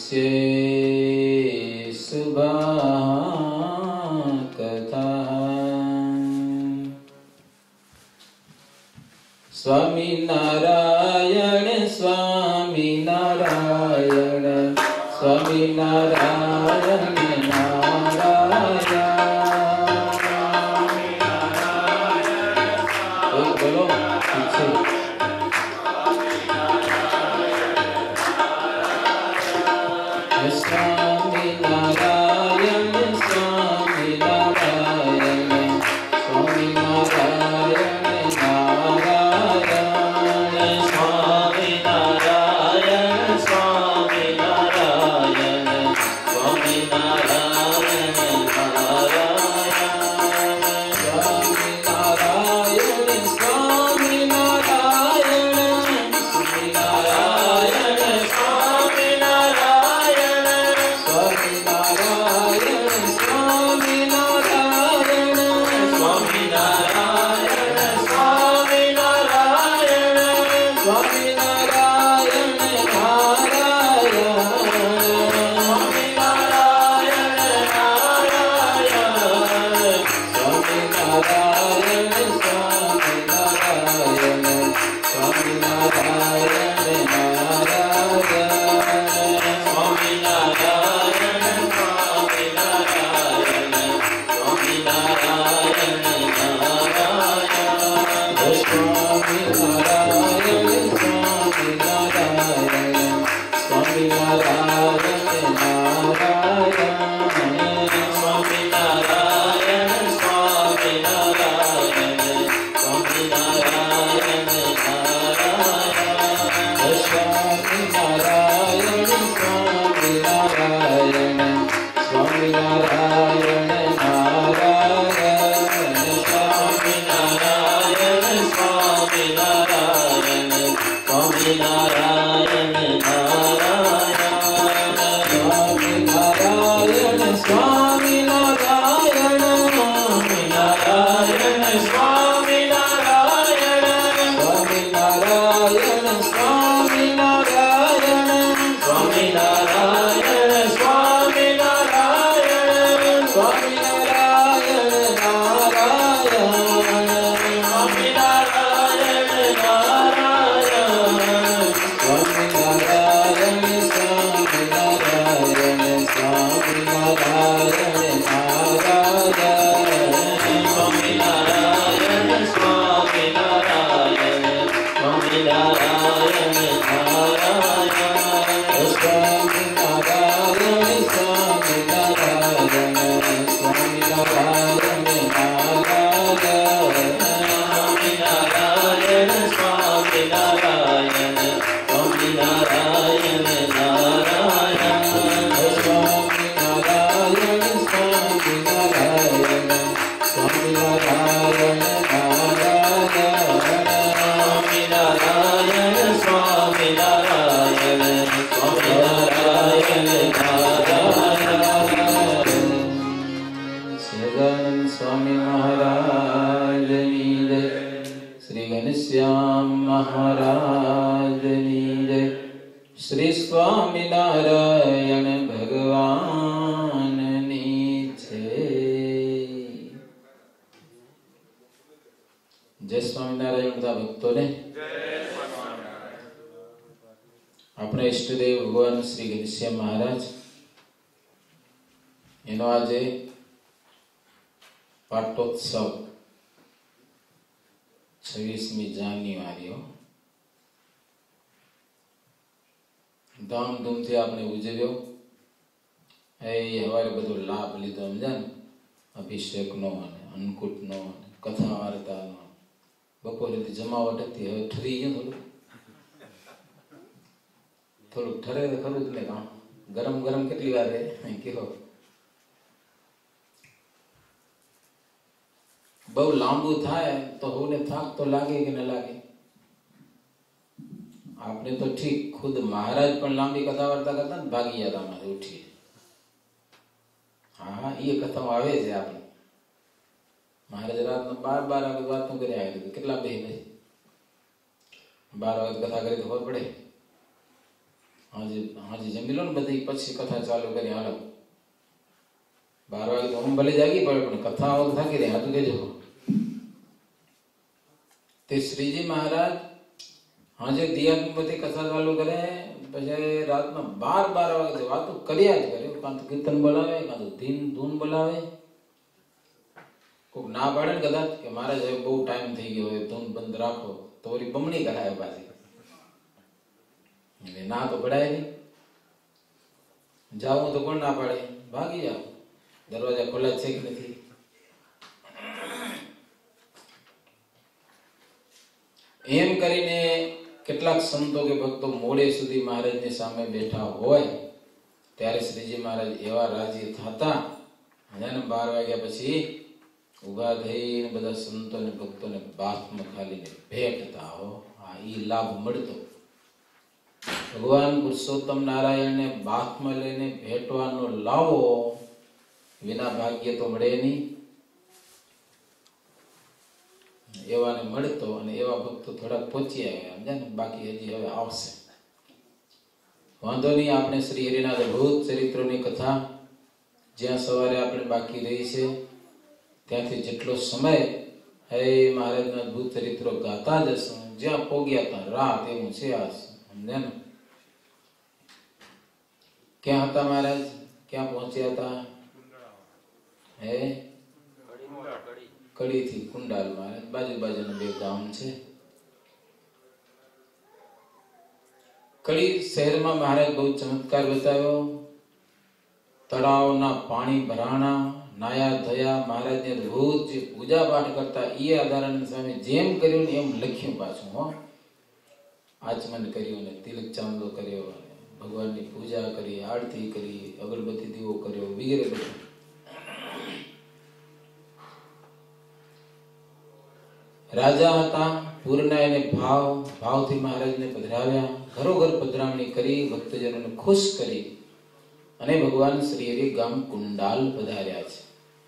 स्वामी नारायण स्वामी नारायण स्वामी नारायण नारायण बोलो पीछे स्वामी नारायण स्वामी नारायण स्वामी नारायण अपने इष्टदेव भगवान श्री घनश्याम महाराज एनो आज पाटोत्सव 26મી જાન્યુઆરી धामधूम थी आपने उजव्यो हवारे बधो लाभ लीधो समझा ने अभिषेक नो अन्नकूट नो कथा वार्ता नो बपोरे जमावट थी हवे ठरी गयो थोड़ू ठरे तो खरू ने काम गरम गरम केटली वार रे केहो बहु लांबू थाय तो होने थाक तो लागे कि न लागे आपने तो ठीक खुद महाराज पण लांबी कथा वार्ता करता भागी जाता मारे उठी हाँ ये कथा आवे छे आपने महाराज रात में 12 आगे बातों करे आए थे कितना बेह भाई 12 आगे कथा करे तो और पड़े હાજી જમી લો ને બધી, પછી કથા ચાલુ કરી. હાલો 12 વાગે તો હું ભલે જાગી પડે, પણ કથા આવો થાકી રહે. હાથું કેજો. તે શ્રીજી મહારાજ હાજે દિયાની કથા ચાલુ કરે, પછી રાતના 12 વાગે વાતો કર્યા જ કરે. કાં તો કીર્તન બોલાવે, કાં તો ધૂન બોલાવે. કોઈક ના પાડે ને કદાચ કે મહારાજ હવે બહુ ટાઈમ થઈ ગયો, હવે ધૂન બંધ રાખો, તો વળી બમણી કરાવે પાછી. ના તો પડાય નહીં. જાવું તો કોણ ના પાડે? ભાગી જાઓ, દરવાજા ખોલા છે કે નથી. એમ કરીને કેટલાક સંતો કે ભક્તો મોડે સુધી મહારાજની સામે બેઠા હોય ત્યારે શ્રીજી મહારાજ એવા રાજી થતા, 12 વાગ્યા પછી ઉભા થઈને બધા સંતો ને ભક્તોને બાથમાં ખાલીને ભેટતા. હો આ ઈ લાભ મળતો. ભગવાન પુરુષોત્તમ નારાયણને બાથમાં લઈને ભેટવાનો લાવો વિના ભાગ્ય તો મળે નહીં. એવાને મળતો, અને એવા ભક્તો થોડાક પહોંચી આવ્યા, સમજ્યા ને? બાકી હજી હવે આવશે. વાંધો નહીં. આપણે શ્રી હરિના અદભુત ચરિત્રોની કથા જ્યાં સવારે આપણે બાકી રહી છે ત્યાંથી જેટલો સમય હે મહારાજના અદભુત ચરિત્રો ગાતા જશું. જ્યાં પોગ્યા હતા રાત એવું છે આ, સમજ્યા ને? ક્યાં હતા મહારાજ? ક્યાં પહોંચ્યા હતા? હે કડી થી કુંડાલ. મહારાજ બાજુના 2 ગામ છે. કડી શહેરમાં મહારાજ બહુ ચમત્કાર બતાવ્યો. તળાવના પાણી ભરાણા, નાયા ધોયા. મહારાજને રોજ જે પૂજા પાઠ કરતા એ આધારાનંદ સ્વામી જેમ કર્યું ને એમ લખ્યું પાછું. હો આચમન કર્યું ને તિલક ચાંદલો કર્યો, ભગવાનની પૂજા કરી, આરતી કરી, અગરબત્તી દીવો કર્યો વગેરે બધું. રાજા હતા પૂરના, એને ભાવથી મહારાજને પધરાવ્યા. ઘરોઘર પધરામણી કરી, ભક્તજનોને ખુશ કરી અને ભગવાન શ્રી હરિ ગામ કુંડાલ પધાર્યા છે.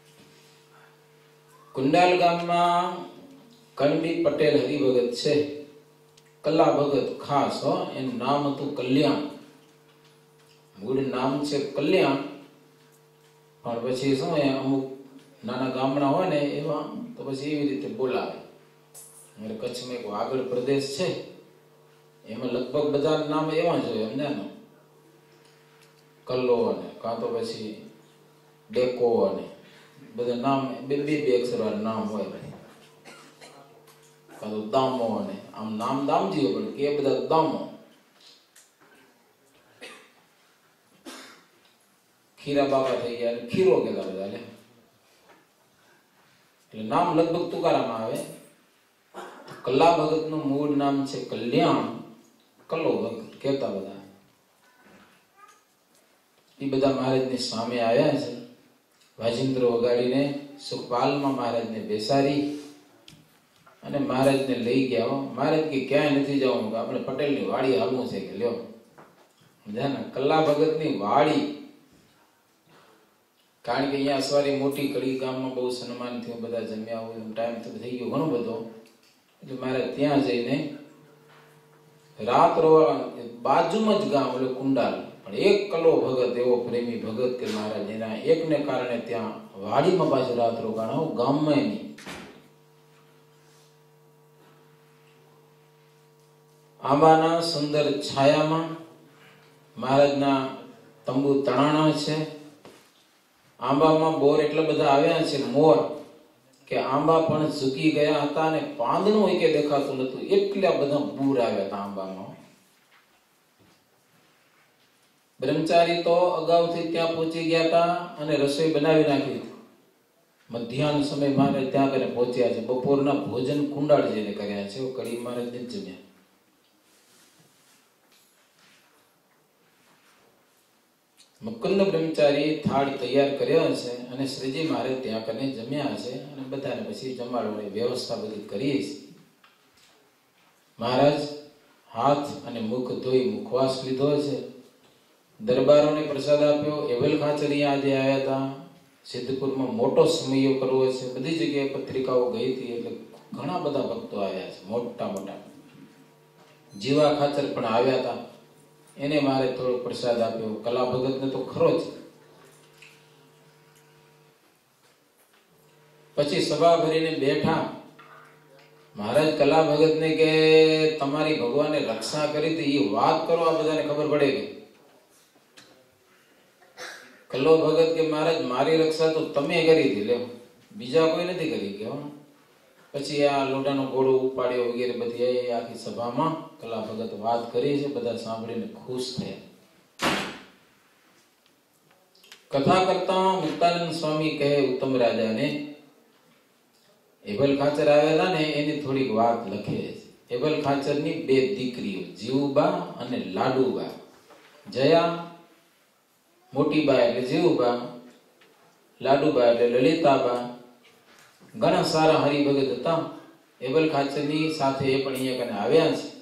કુંડાલ ગામમાં કંડી પટેલ હરિભગત છે, કલા ભગત ખાસ. હો એનું નામ હતું કલ્યાણ. મૂળ નામ છે કલ્યાણ, પણ પછી શું અમુક નાના ગામડા હોય ને એવા તો પછી એવી રીતે બોલાવે. અમારે કચ્છમાં એક વાગડ પ્રદેશ છે, એમાં લગભગ બધા નામ એવા જ હોય, સમજ્યા ને? કલ્લો અને કાં તો પછી ડેકો અને બધા નામ બે અક્ષરવાળા નામ હોય. કાં તો દામો અને આમ નામ દામજી હોય, પણ કે બધા દામો. ખીરા બાબા થઈ ગયા, ખીરો કેતા બધા. એટલે નામ લગભગ તુકારામાં આવે. કલા ભગત નું મૂળ નામ છે કલ્યાણ, કલ્લો ભગત કેતા બધા. એ બધા મહારાજની સામે આવ્યા છે. વાજિંદ્ર વગાડીને સુખપાલમાં મહારાજને બેસાડી અને મહારાજને લઈ ગયા. મહારાજ કે ક્યાંય નથી જવું, આપણે પટેલની વાડી હાલવું છે કે લ્યો. સમજ્યા ને? કલા ભગતની વાડી. કારણ કે અહીંયા અસવારી મોટી કડી ગામમાં બહુ સન્માન થયું, બધા જમ્યા હોય, ટાઈમ તો થઈ ગયો ઘણો બધો. એટલે મારે ત્યાં જઈને રાત રોવા. બાજુમાં જ ગામ એટલે કુંડાલ, પણ એક કલો ભગત એવો પ્રેમી ભગત કે મહારાજ એના એકને કારણે ત્યાં વાડીમાં પાછું રાત રોકાણ, ગામમાં નહીં. આંબાના સુંદર છાયામાં મહારાજના તંબુ તણાણા છે. આંબામાં બોર એટલા બધા આવ્યા છે, મોર, કે આંબા પણ ઝૂકી ગયા હતા અને પાંદડું એકે દેખાતું નતું, એટલા બધા પૂર આવ્યા હતા આંબામાં. બ્રહ્મચારી તો અગાઉથી ત્યાં પહોંચી ગયા હતા અને રસોઈ બનાવી નાખી. મધ્યાહન સમય મહારાજ ત્યાં કરીને પહોંચ્યા છે. બપોરના ભોજન કુંડાળ જઈને કર્યા છે, કડી મહારાજ ને જમ્યા. મુકુંદ બ્રહ્મચારી થાળ તૈયાર કર્યો છે અને શ્રીજી મહારાજ ત્યાં કરીને જમ્યા છે અને બધાને પછી જમાડવાની વ્યવસ્થા બધી કરી છે. મહારાજ હાથ અને મુખ ધોઈ મુખવાસ લીધો છે. દરબારોને પ્રસાદ આપ્યો. એવલ ખાચરિયા આજે આવ્યા હતા. સિદ્ધપુરમાં મોટો સમયો કરવો છે. બધી જગ્યાએ પત્રિકાઓ ગઈ હતી, એટલે ઘણા બધા ભક્તો આવ્યા છે, મોટા મોટા. જીવા ખાચર પણ આવ્યા હતા. એને મારે થોડો પ્રસાદ આપ્યો. કલા ભગતને તો ખરો જ. પછી સભા ભરીને બેઠા. મહારાજ કલા ભગતને કે તમારી ભગવાને રક્ષા કરી હતી એ વાત કરો, આ બધાને ખબર પડે. કે કલો ભગત કે મહારાજ મારી રક્ષા તો તમે કરી હતી, લે બીજા કોઈ નથી કરી. કે પછી આ લોઢાનો ઘોડો ઉપાડ્યો વગેરે બધી આખી સભામાં કલા ભગત વાત કરી છે. બધા સાંભળીને ખુશ થયા. કથા કરતા મુક્તાનંદ સ્વામી કહે ઉત્તમ રાજાને, એબલ ખાચર આવેલા ને એની થોડીક વાત લખે છે. એબલ ખાચરની 2 દીકરીઓ જીવુબા અને લાડુબા. જયા મોટીબા એટલે જીવુબા, લાડુબા એટલે લલિતાબા. ઘણા સારા હરિભગત હતા. એબલ ખાચરની સાથે એ પણ અહીંયા કને આવ્યા છે.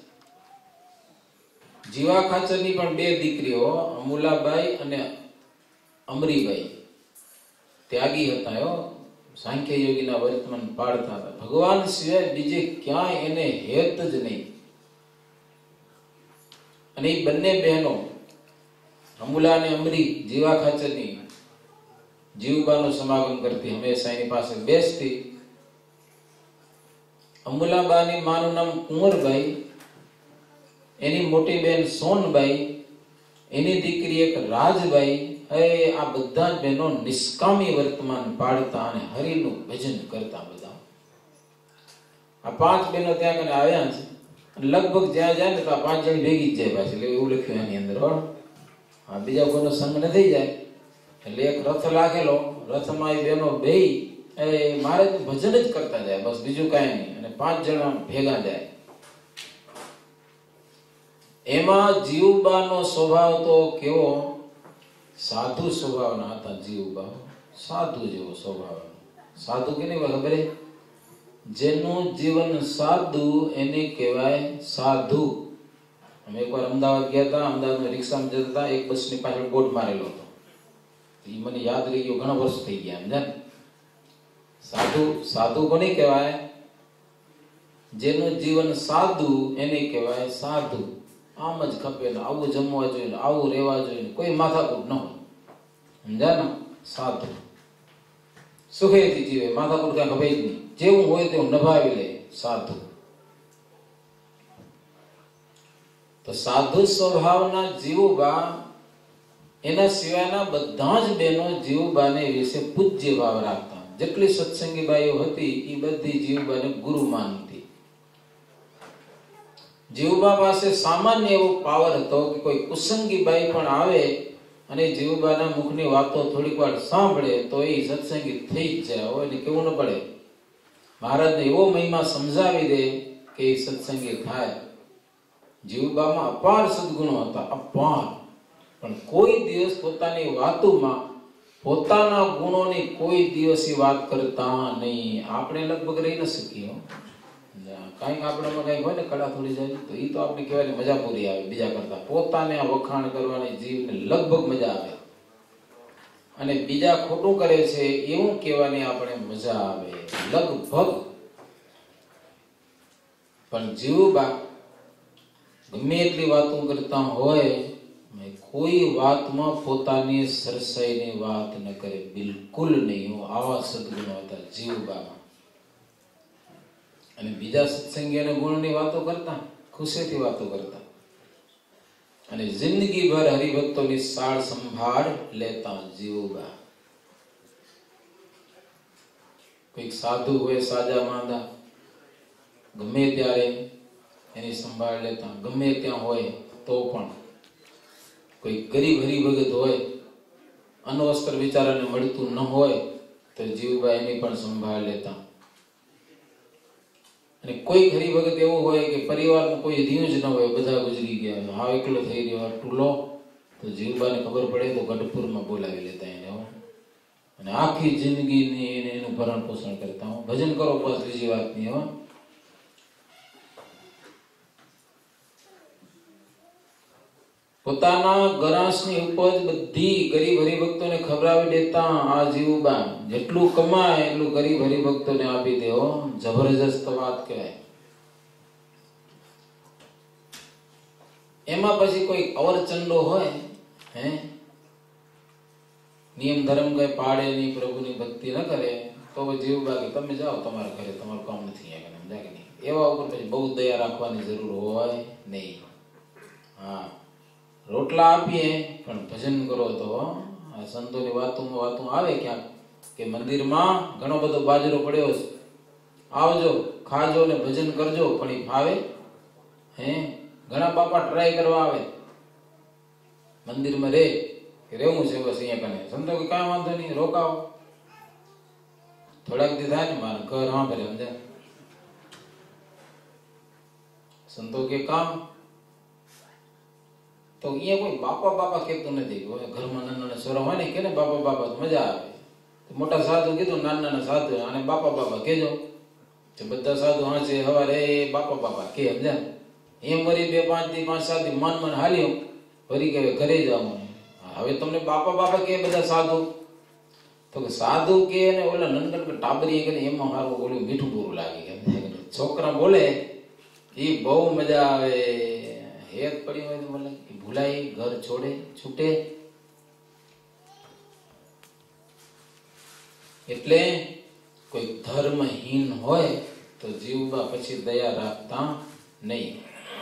જીવા ખાચરની પણ 2 દીકરીઓ અમુલાબાઈ અને અમરીબાઈ ત્યાગી હતા. સાંખ્ય યોગીના વર્તમાન પાડતા હતા. ભગવાન સિવાય બીજે ક્યાંય એને હેત જ નહીં. અને એ બંને બહેનો અમુલા અને અમરી જીવા ખાચરની જીવબાનું સમાગમ કરતી, હંમેશા એની પાસે બેસતી. અમુલાબાની માનું નામ કુંવરબાઈ, એની મોટી બહેન સોનબાઈ, એની દીકરી એક રાજબાઈ. આ બધા જ બહેનો નિષ્કામી વર્તમાન પાડતા અને હરિનું ભજન કરતા. બધા આ 5 બહેનો ત્યાં કને આવ્યા છે. લગભગ જ્યાં જાય ને તો આ 5 જણ ભેગી જ જાય પાછી. એવું લખ્યું એની અંદર. બીજા કોઈનો સંગ ન થઈ જાય. એટલે એક રથ લાગેલો, રથમાં એ બહેનો બેહી મારે ભજન જ કરતા જાય, બસ બીજું કાંઈ નહીં. અને 5 જણા ભેગા જાય. એમાં જીવબાનો સ્વભાવ તો કેવો, સાધુ સ્વભાવના હતા. જીવબા સાધુ જેવો સ્વભાવ. સાધુ કે નહીં ખબર? જેનું જીવન સાધુ એને કહેવાય સાધુ. અમે એકવાર અમદાવાદ ગયા હતા. અમદાવાદમાં રિક્ષામાં જતા હતા. એક બસની પાછળ બોર્ડ મારેલો હતો. એ મને યાદ રહી ગયો, ઘણા વર્ષ થઈ ગયા. સમજા ને? સાધુ સાધુ કોને કહેવાય? જેનું જીવન સાધુ એને કહેવાય સાધુ. આમ જ ખપે ને આવું જમવા જોઈએ, આવું રહેવા જોઈએ, કોઈ માથાકૂટ ન હોય. સમજા ને? સાધુ સુખેથી જીવે, માથાકૂટ ક્યાં ખપે જ નહીં. જેવું હોય તેવું નભાવી લે. સાધુ. તો સાધુ સ્વભાવના જીવુબા, એના સિવાયના બધા જ બહેનો જીવુબાને વિશે પૂજ્ય ભાવ રાખતા. જેટલી સત્સંગી બાઈઓ હતી એ બધી જીવુબાને ગુરુ માનતી. જીવુબા પાસે સામાન્ય એવો પાવર હતો કે કોઈ કુસંગી બાઈ પણ આવે અને જીવુબાના મુખની વાતો થોડીક વાર સાંભળે તો એ સત્સંગી થઈ જ જાય. હોય ને કેવું ન પડે. મહારાજને એવો મહિમા સમજાવી દે કે એ સત્સંગી થાય. જીવુબામાં અપાર સદગુણો હતા, અપાર. પણ કોઈ દિવસ પોતાની વાતોમાં પોતાના ગુણોની કોઈ દિવસ વાત કરતા નહીં. આપણે લગભગ રહી ન શકીએ. કાંઈક આપણામાં કંઈક હોય ને કળા થોડી જાય તો એ તો આપણે કહેવાય મજા પૂરી આવે. બીજા કરતા પોતાને વખાણ કરવાની જીવને લગભગ મજા આવે. અને બીજા ખોટું કરે છે એવું કહેવાની આપણે મજા આવે લગભગ. પણ જીવુબા ગમે એટલી વાતો કરતા હોય, કોઈ વાતમાં પોતાની સરસાઈની વાત ન કરે, બિલકુલ નહીં. આવા સદગુણો હતા જીવુબામાં. અને બીજા સત્સંગીઓને ગુણની વાતો કરતા, ખુશીથી વાતો કરતા. અને જિંદગીભર હરિભક્તોની સાળ સંભાળ લેતા જીવુબા. કોઈક સાધુ હોય સાજા માંદા, ગમે ત્યારે એની સંભાળ લેતા. ગમે ત્યાં હોય તો પણ. કોઈ ગરીબ હરિભગત હોય, અન્વસ્ત્ર વિચારાને મળતું ન હોય તો જીવુબા એની પણ સંભાળ લેતા. અને કોઈ હરિભગત એવું હોય કે પરિવારમાં કોઈ રહ્યું જ ન હોય, બધા ગુજરી ગયા, હા એકલો થઈ રહ્યો, આટલું લો, તો જીવુબાને ખબર પડે તો ગઢપુરમાં બોલાવી લેતા એને. અને આખી જિંદગીની એનું ભરણ પોષણ કરતા. ભજન કરો બસ, બીજી વાત નહીં. હવે પોતાના ગરાસની ઉપજ બધી ગરીબ હરિભક્તોને ખવડાવી દેતા આ જીવુબા. જેટલું કમાય એટલું ગરીબ હરિભક્તોને આપી દેવો. જબરજસ્ત વાત કહેવાય. એમાં પછી કોઈ અવરચંડો હોય હે નિયમ ધર્મ કઈ પાડે નહીં, પ્રભુની ભક્તિ ન કરે તો જીવ બાકી તમે જાઓ તમારા ઘરે, તમારું કામ નથી સમજાય કે નહીં. એવા ઉપર પછી બહુ દયા રાખવાની જરૂર હોય નહીં. હા, રોટલા આપીએ પણ ભજન કરો તો આ સંતોની વાતો આવે ક્યાંક કે મંદિરમાં ઘણો બધો બાજરો પડ્યો છે, આવજો ખાજો ને ભજન કરજો, પણ એ ફાવે હે? ઘણા બાપા ટ્રાય કરવા આવે મંદિરમાં રહેવું છે બસ અહીંયા કને. સંતો કે કાંઈ વાંધો નહીં, રોકાવો થોડાક દી થાય ને મારે ઘર હા ભરે સમજાય. સંતો કે કામ તો અહીંયા કોઈ બાપા બાપા કહેતું નથી. ઘરમાં નાના નાના છોરા હોય ને કે ને બાપા બાપા તો મજા આવે. મોટા સાધુ કીધું નાના નાના સાધુ અને બાપા બાપા કેજો. બધા સાધુ હા છે હવારે બાપા બાપા કે સમજાય. એમ વરી 2-5 દી 5-7 દી મન હાલ્યો વરી કે ઘરે જવાનું. હવે તમને બાપા બાપા કે બધા સાધુ તો કે સાધુ કે ને ઓલા નનકન ટાબરી કે એમાં મારું ઓલું મીઠું પૂરું લાગે કે છોકરા બોલે એ બહુ મજા આવે. હેત પડી હોય તો બોલે ભૂલાય, ઘર છોડે છૂટે. એટલે કોઈ ધર્મહીન હોય તો જીવવા પછી દયા રાખતા નહીં.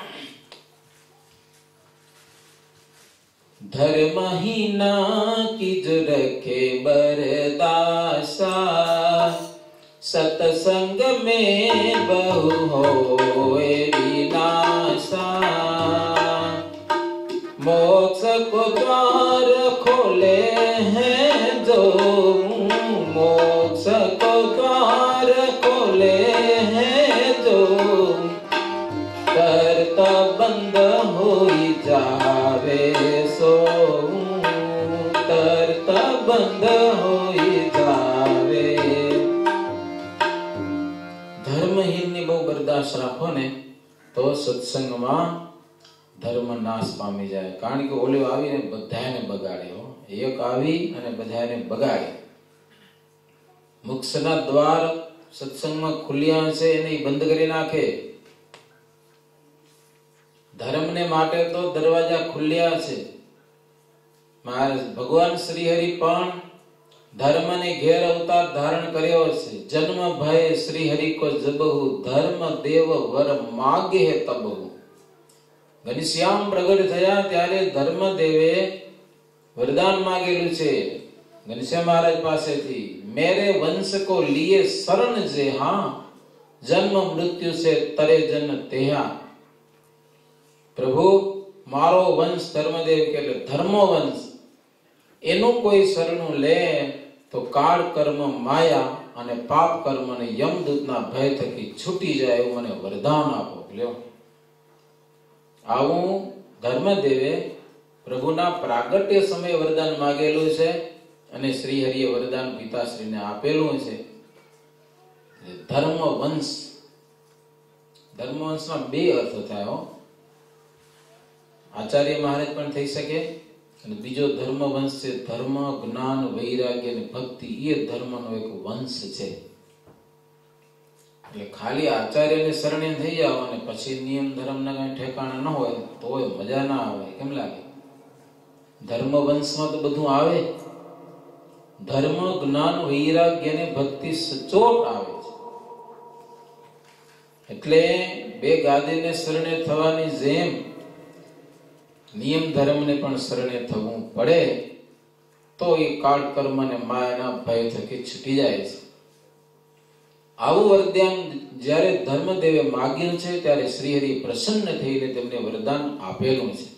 धर्महीना की जो रखे बरदासा, सतसंग में बहु होए विनाशा। मोक्ष को द्वार खोले हैं जो, मोक्ष को द्वार खोले हैं जो, करता बंद होई जावे सो, करता બંધ હોઈ જાવે. ધર્મહીનની બહુ બરદાસ્ત રાખો ને તો સત્સંગમાં ધર્મ નાશ પામી જાય. કારણ કે ઓલો આવીને બધાને બગાડે. એક આવી અને બધાને બગાડે. મોક્ષના દ્વાર સત્સંગમાં ખુલ્યા છે એને બંધ કરી નાખે. ધર્મને માટે તો દરવાજા ખુલ્યા છે. ભગવાન શ્રી હરિ પણ ધર્મને ઘેર અવતાર ધારણ કર્યો છે. જન્મ ભય શ્રી હરિ કો જબહુ, ધર્મ દેવ વર માગે તબહુ. ઘનશ્યામ પ્રગટ થયા ત્યારે ધર્મ દેવે વરદાન માંગેલું છે ઘનશ્યામ મહારાજ પાસેથી. મેરે વંશ કો લીએ શરણ જે, હા જન્મ મૃત્યુ સે તરે જન તેહા. પ્રભુ મારો વંશ ધર્મદેવ કે ધર્મો વંશ, એનું કોઈ શરણું લે તો કાળ કર્મ માયા અને પાપ કર્મ અને યમદૂતના ભય થકી છૂટી જાય એવું મને વરદાન આપો. લ્યો, આવું ધર્મદેવે પ્રભુના પ્રાગટ્ય સમયે વરદાન માંગેલું છે અને શ્રી હરિએ વરદાન પિતાશ્રીને આપેલું છે. ધર્મ વંશ, ધર્મ વંશના બે અર્થ થાય. આચાર્ય મહારાજ પણ થઈ શકે અને બીજો ધર્મ વંશ છે ધર્મ, જ્ઞાન, વૈરાગ્ય અને ભક્તિ. એ ધર્મનો એક વંશ છે. એટલે ખાલી આચાર્યને શરણે થઈ જાવ અને પછી નિયમ ધર્મના કઈ ઠેકાણા ન હોય તો મજા ના આવે. કેમ લાગે? ધર્મ વંશમાં તો બધું આવે. ધર્મ, જ્ઞાન, વૈરાગ્ય અને ભક્તિ સચોટ આવે છે. એટલે બે ગાદીને શરણે થવાની જેમ નિયમ ધર્મને પણ શરણે થવું પડે તો એ કાળ કર્મ અને માયાના ભય થકી છૂટી જાય છે. આવું વરદાન જ્યારે ધર્મદેવે માગ્યું છે ત્યારે શ્રી હરિ પ્રસન્ન થઈને તેમને વરદાન આપેલું છે.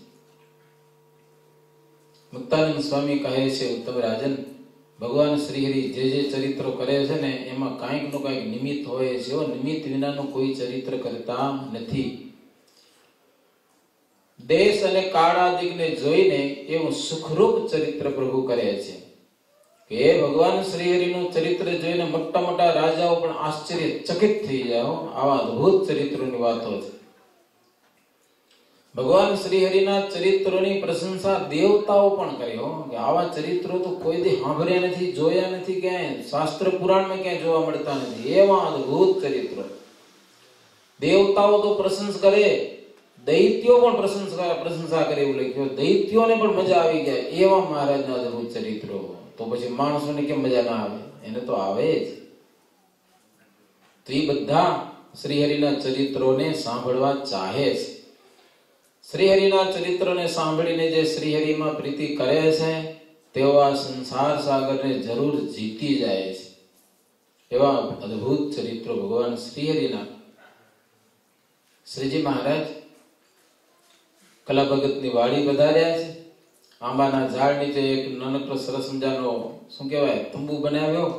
મુક્તાનંદ સ્વામી કહે છે, ઉત્તમ રાજન, ભગવાન શ્રી હરિ જે જે ચરિત્રો કરે છે ને એમાં કાંઈક નું કાંઈક નિમિત્ત હોય છે. નિમિત્ત વિનાનું કોઈ ચરિત્ર કરતા નથી. દેશ અને કાળાદિકને જોઈને એવું સુખરૂપ ચરિત્ર પ્રભુ કરે છે કે ભગવાન શ્રી હરિનું ચરિત્ર જોઈને મોટા મોટા રાજાઓ પણ આશ્ચર્યચકિત થઈ જાય. આવા અદ્ભુત ચરિત્રોની વાતો છે. ભગવાન શ્રી હરિના ચરિત્રોની પ્રશંસા દેવતાઓ પણ કરે કે આવા ચરિત્રો તો કોઈ દી સાંભળ્યા નથી, જોયા નથી, ક્યાંય શાસ્ત્ર પુરાણમાં ક્યાંય જોવા મળતા નથી. એવા અદ્ભુત ચરિત્રો દેવતાઓ તો પ્રશંસા કરે, દૈત્યો પણ પ્રશંસા કરે એવું લખ્યું, દૈત્યોને પણ મજા આવી ગયા એવા મહારાજના અદભુત ચરિત્રો. તો પછી માણસોને કેમ મજા ના આવે? એને તો આવે જ. તો એ બધા શ્રીહરિના ચરિત્રોને સાંભળવા ચાહે છે. શ્રીહરિના ચરિત્રોને સાંભળીને જે શ્રીહરિમાં પ્રીતિ કરે છે તેઓ આ સંસાર સાગરને જરૂર જીતી જાય છે. એવા અદભુત ચરિત્રો ભગવાન શ્રીહરિના. શ્રીજી મહારાજ કલા ભગતની વાડી વધાર્યા છે. આંબાના ઝાડ નીચે એક નાનકડો સરસ મજાનો શું કહેવાય તંબુ બનાવ્યો.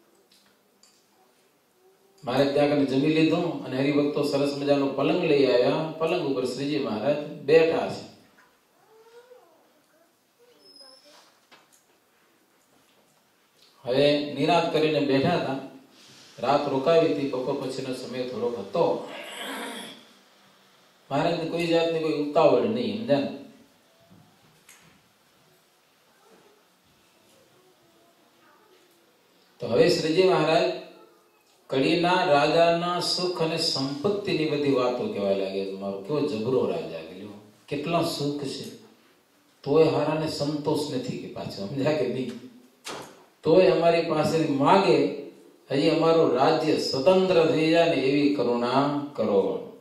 મારે ત્યાં કને જમી લીધું અને હરિભક્તો સરસ મજાનો પલંગ લઈ આવ્યા. પલંગ ઉપર શ્રીજી મહારાજ બેઠા છે. હવે નિરાંત કરીને બેઠા હતા. રાત રોકાવી હતી. બપોર પછીનો સમય થોડોક હતો. મહારાજને કોઈ જાતની કોઈ ઉતાવળ નહીં, સમજાને. તો હવે શ્રીજી મહારાજ કડીના રાજાના સુખ અને સંપત્તિની બધી વાતો કહેવા લાગે. મારો કેવો જબરો રાજા, કેટલા સુખ છે, તોય હારાને સંતોષ નથી કે પાછો, સમજ્યા કે નહીં? તોય અમારી પાસે માગે હજી અમારું રાજ્ય સ્વતંત્ર થઈ જાય ને એવી કરુણા કરો.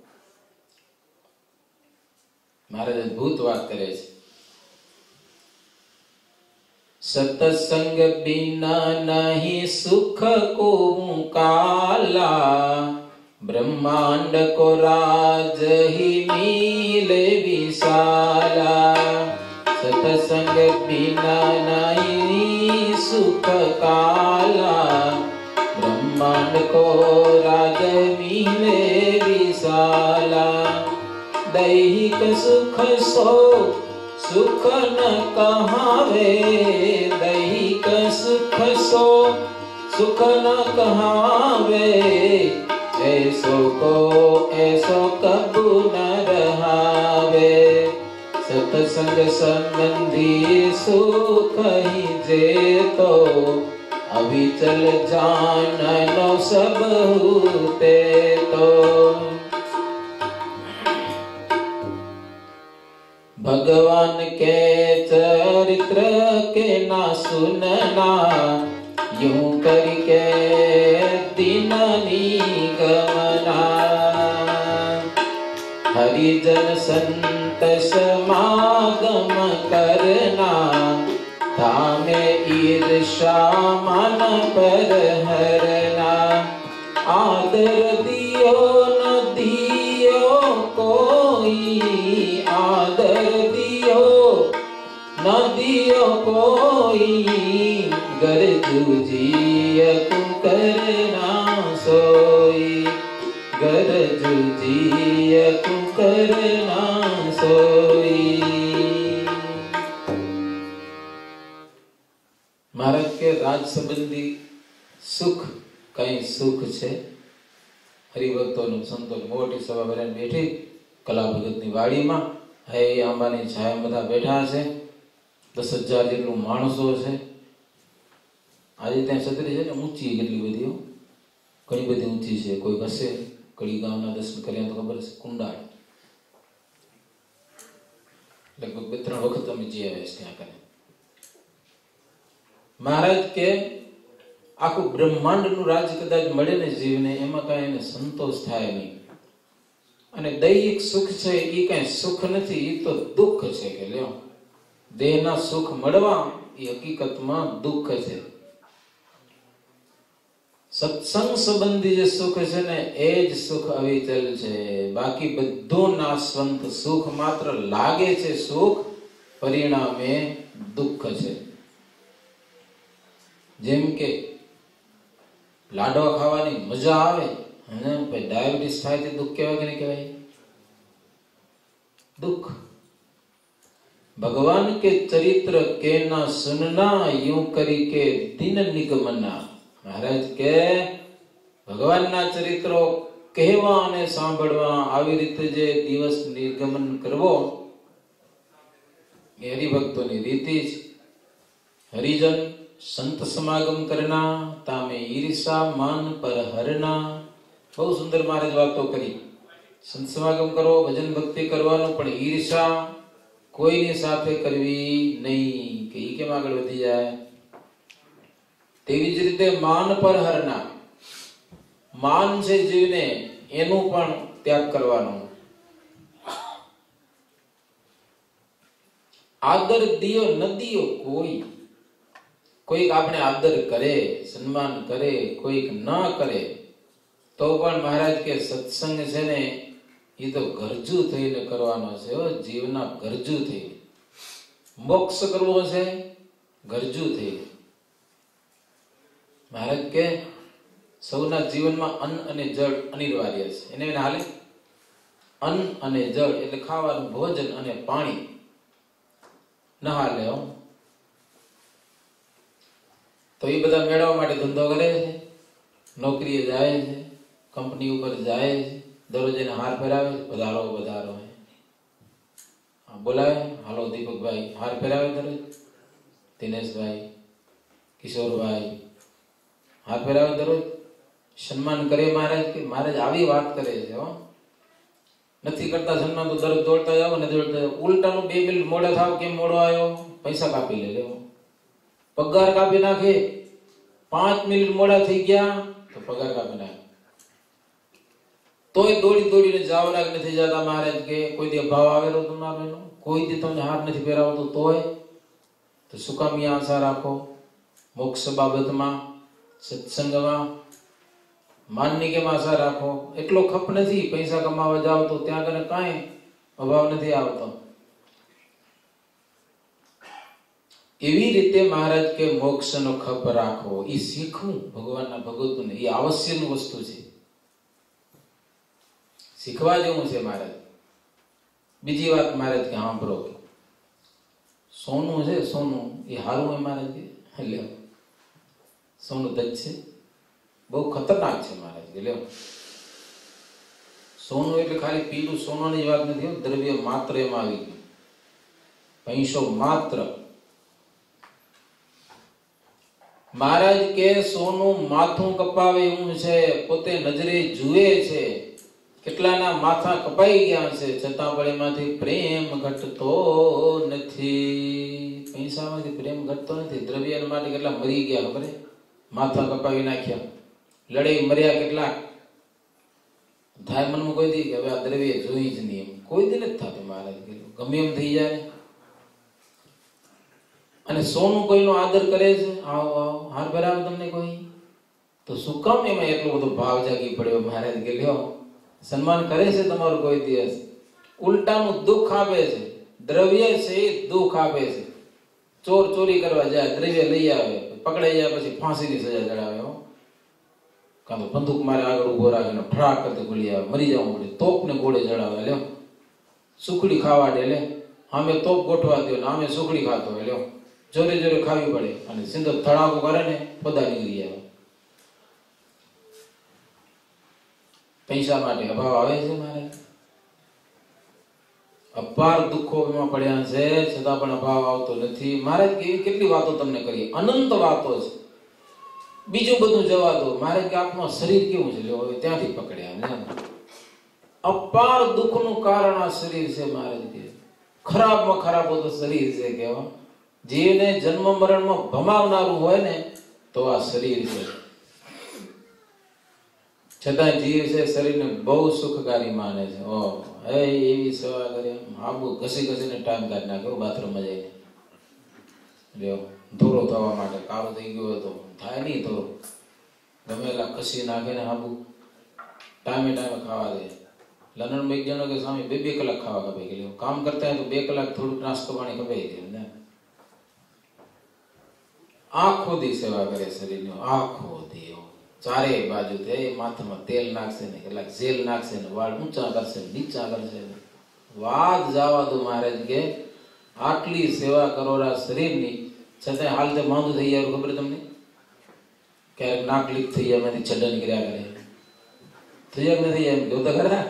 મહારાજ અદભુત વાત કરે છે. सतसंग बिना नहीं सुख को काला, ब्रह्मांड को राज ही मिले विशाला। सतसंग बिना नहीं सुख काला, ब्रह्मांड को राज मिले विशाला। दैहिक सुख सो सुख न कहावे, दैहिक सुख सो सुख न कहावे। ऐसो को ऐसो कबू न रहावे। सत्संग संबंधी सुख ही जे तो, अविचल जाननो सब होते तो। भगवान के चरित्र के ना सुनना, यूं करके दिन निगमना। हरिजन संत समागम करना, धामे ईर्षा मन पर हरना। आदर दियो न दियो कोई, आदर दियो न दियो कोई। गर जूझिय करना सोई, गर जूझिय करना सोई। महाराज के राज संबंधी सुख कई सुख छे। हरिभक्तों संतो मोटी सभा भराने बैठी कला भगतनी वाડીમાં હે આંબાની છાયા બધા બેઠા છે। 10,000 જેટલું માણસો છે। આજે ત્યાં છત્રી છે ને ઊંચી કેટલી બધી, ઘણી બધી ઊંચી છે। કોઈ હશે કડી ગામના દર્શન કર્યા તો ખબર છે, કુંડાળ લગભગ 2-3 વખત અમે જઈ આવ્યા છે ત્યાં કને। મહારાજ કે આખું બ્રહ્માંડનું રાજ કદાચ મળે ને જીવને, એમાં કાંઈ એને સંતોષ થાય નહીં। અને દૈહિક સુખ છે એ કઈ સુખ નથી, એ તો દુઃખ છે। કે લ્યો દેહના સુખ મળવા એ હકીકતમાં દુઃખ છે। સત્સંગ સંબંધી જે સુખ છે ને એ જ સુખ અવિચલ છે। બાકી બધું નાશવંત સુખ માત્ર લાગે છે સુખ, પરિણામે દુઃખ છે। જેમ કે લાડવા ખાવાની મજા આવે, डायबिटीज થાય તે दुख કહેવાય કે નહીં કહેવાય? दुख। भगवान के चरित्र के ना सुनना, यूं करी के दिन निगमना। महाराज के भगवान ना चरिત્રો કહેવા અને સાંભળવા, આવી રીતે જે દિવસ નિગમન કરવો એ હરિભક્તોની રીતિ છે। હરિજન संत समागम करना, तामे ईर्षा मान पर हरना। बहुत सुंदर महाराज बातों करी। સંત સમાગમ કરો, ભજન ભક્તિ કરવાનું, પણ ઈર્ષા કોઈની સાથે કરવી નહીં કે ઈ કેમ આગળ વધી જાય. તેવી જ રીતે માન પર હરના, માન છે જીવને એનું પણ ત્યાગ કરવાનો. આદર દિયો ન દિયો કોઈક આપણે આદર કરે, સન્માન કરે, કોઈક ના કરે, તો પણ મહારાજ કે સત્સંગ છે ને એ તો ગરજુ થઈને કરવાનો છે. જીવના ગરજુ થઈ, મોક્ષ કરવો છે ગરજુ થઈ. મહારાજ કે સૌના જીવનમાં અન્ન અને જળ અનિવાર્ય છે. એને હાલે અન્ન અને જળ એટલે ખાવાનું ભોજન અને પાણી ના હાલે. તો એ બધા મેળવવા માટે ધંધો કરે છે, નોકરીએ જાય છે, કંપની ઉપર જાય છે, દરરોજ એને હાર ફેરાવે, પધારો પધારો, બોલાવે, હાલો દીપકભાઈ, હાર ફેરાવે દરરોજ, દિનેશભાઈ, કિશોરભાઈ, હાર ફેરાવે દરરોજ, સન્માન કરે. મહારાજ કે મહારાજ આવી વાત કરે છે. નથી કરતા સન્માન તો દરરોજ દોડતા જાવ ને દોડતા જાવ. ઉલટાનું 2 મિનિટ મોડા થાવ, કેમ મોડો આવ્યો, પૈસા કાપી લે, પગાર કાપી નાખે. 5 મિનિટ મોડા થઈ ગયા તો પગાર કાપી નાખે. તોય દોડી દોડીને જાવરાગ નથી જતા. મહારાજ કે કોઈ દી ભાવ આવેલો તમારો એનો, કોઈ દી તમને હાથ નથી પહેરાવતો, તોય તો શું કામ આશા રાખો? મોક્ષ બાબતમાં, સત્સંગમાં માનની કેમ આશા રાખો? એટલો ખપ નથી. પૈસા કમાવા જાવ તો ત્યાં કને કાંઈ અભાવ નથી આવતો. એવી રીતે મહારાજ કે મોક્ષનો ખપ રાખો. એ શીખવું ભગવાનના ભગવતને, એ આવશ્યક વસ્તુ છે, શીખવા જેવું છે. મહારાજ બીજી વાત મહારાજ કે સાંભળો, સોનું છે, સોનું એ હારું હોય. મહારાજ કે લ્યો, સોનું દજ છે, બહુ ખતરનાક છે. મહારાજ કે લ્યો, સોનું એટલે ખાલી પીલું સોનાની વાત નથી, દ્રવ્ય માત્ર એમાં આવી ગયું, પૈસો માત્ર. મહારાજ કે સોનું માથું કપાવે એવું છે, પોતે નજરે જુએ છે, કેટલાના માથા કપાઈ ગયા છે, છતાં પણ એમાંથી પ્રેમ ઘટતો નથી. પૈસામાંથી પ્રેમ ઘટતો નથી. દ્રવ્ય માટે કેટલા મરી ગયા ખબર? માથા કપાવી નાખ્યા, લડાઈ મર્યા કેટલાક. થાય મનમાં કોઈ દી કે હવે આ દ્રવ્ય જોઈ જ નહીં, એમ કોઈ દી નથી થતું. મહારાજ ગમે એમ થઈ જાય. અને સોનું કોઈનો આદર કરે છે, આવો આવો હાર બરાબર તમને કોઈ, તો શું કામ એમાં એટલો બધો ભાવ જાગી પડ્યો? મહારાજ કે લ્યો, સન્માન કરે છે તમારું કોઈ દિવસ, ઉલટાનું દુઃખ આપે છે. દ્રવ્ય છે એ દુઃખ આપે છે. ચોર ચોરી કરવા જાય, દ્રવ્ય લઈ આવે, પકડાઈ જાય, પછી ફાંસીની સજા ચડાવે. કાં તો બંદૂક મારે આગળ ઉભો રાખીને ઠરાક કરતી ગોળી આવે, મરી જવું પડે. તોપ ને ગોળે ચડાવે. લ્યો, સુખડી ખાવા દે, લે આમે તોપ ગોઠવા દો ને આમે સુખડી ખાતો હોય. લ્યો, જોરે જોરે ખાવી પડે, અને સિંધો ધડાકો કરે ને પોદા નીકળી આવે. પૈસા માટે અભાવ આવે છે. મારે અપાર દુઃખો એમાં પડ્યા છે, છતાં પણ અભાવ આવતો નથી. મહારાજ કેવી કેટલી વાતો તમને કરી, અનંત વાતો છે. બીજું બધું જવા દો. મહારાજ કે આપનું શરીર કેવું છે, હવે ત્યાંથી પકડ્યા. અપાર દુઃખનું કારણ આ શરીર છે. મહારાજ કે ખરાબમાં ખરાબ તો શરીર છે. કેવા જેને જન્મ મરણમાં ભમાવનારું હોય ને તો આ શરીર છે. છતાં જીવ છે, શરીરને બહુ સુખકારી માને છે. એવી સેવા કરે, આબુ ઘસી ઘસીને ટાઈમ કાઢી નાખ્યો બાથરૂમમાં જઈને. લ્યો, ધોરો થવા માટે કાળો થઈ ગયો હતો, થાય નહીં ધોરો, ગમેલા ઘસી નાખે ને આબુ ટાઈમે ટાઈમે ખાવા દે. લંડનમાં એક જણો કે સ્વામી 2 કલાક ખાવા કપાઈ ગયેલું. કામ કરતા હોય તો 2 કલાક થોડુંક નાસ્તો પાણી કપાઈ ગયું ને. આખો દી સેવા કરે શરીરનો, આખો દી ચારે બાજુ માથામાં તેલ નાખશે ને કેટલાક જેલ નાખશે ને વાળ ઊંચા કરશે નીચા કરશે. વાત જવા દો. મહારાજ કે આટલી સેવા કરોરા શરીરની, છતાં હાલ તે માંદું થઈ જાય. ખબર તમને? ક્યારેક નાક લીક થઈ જાય, એમાંથી છડા નીકળ્યા કરે. થઈ જાય નથી એમ જોતા ખરા?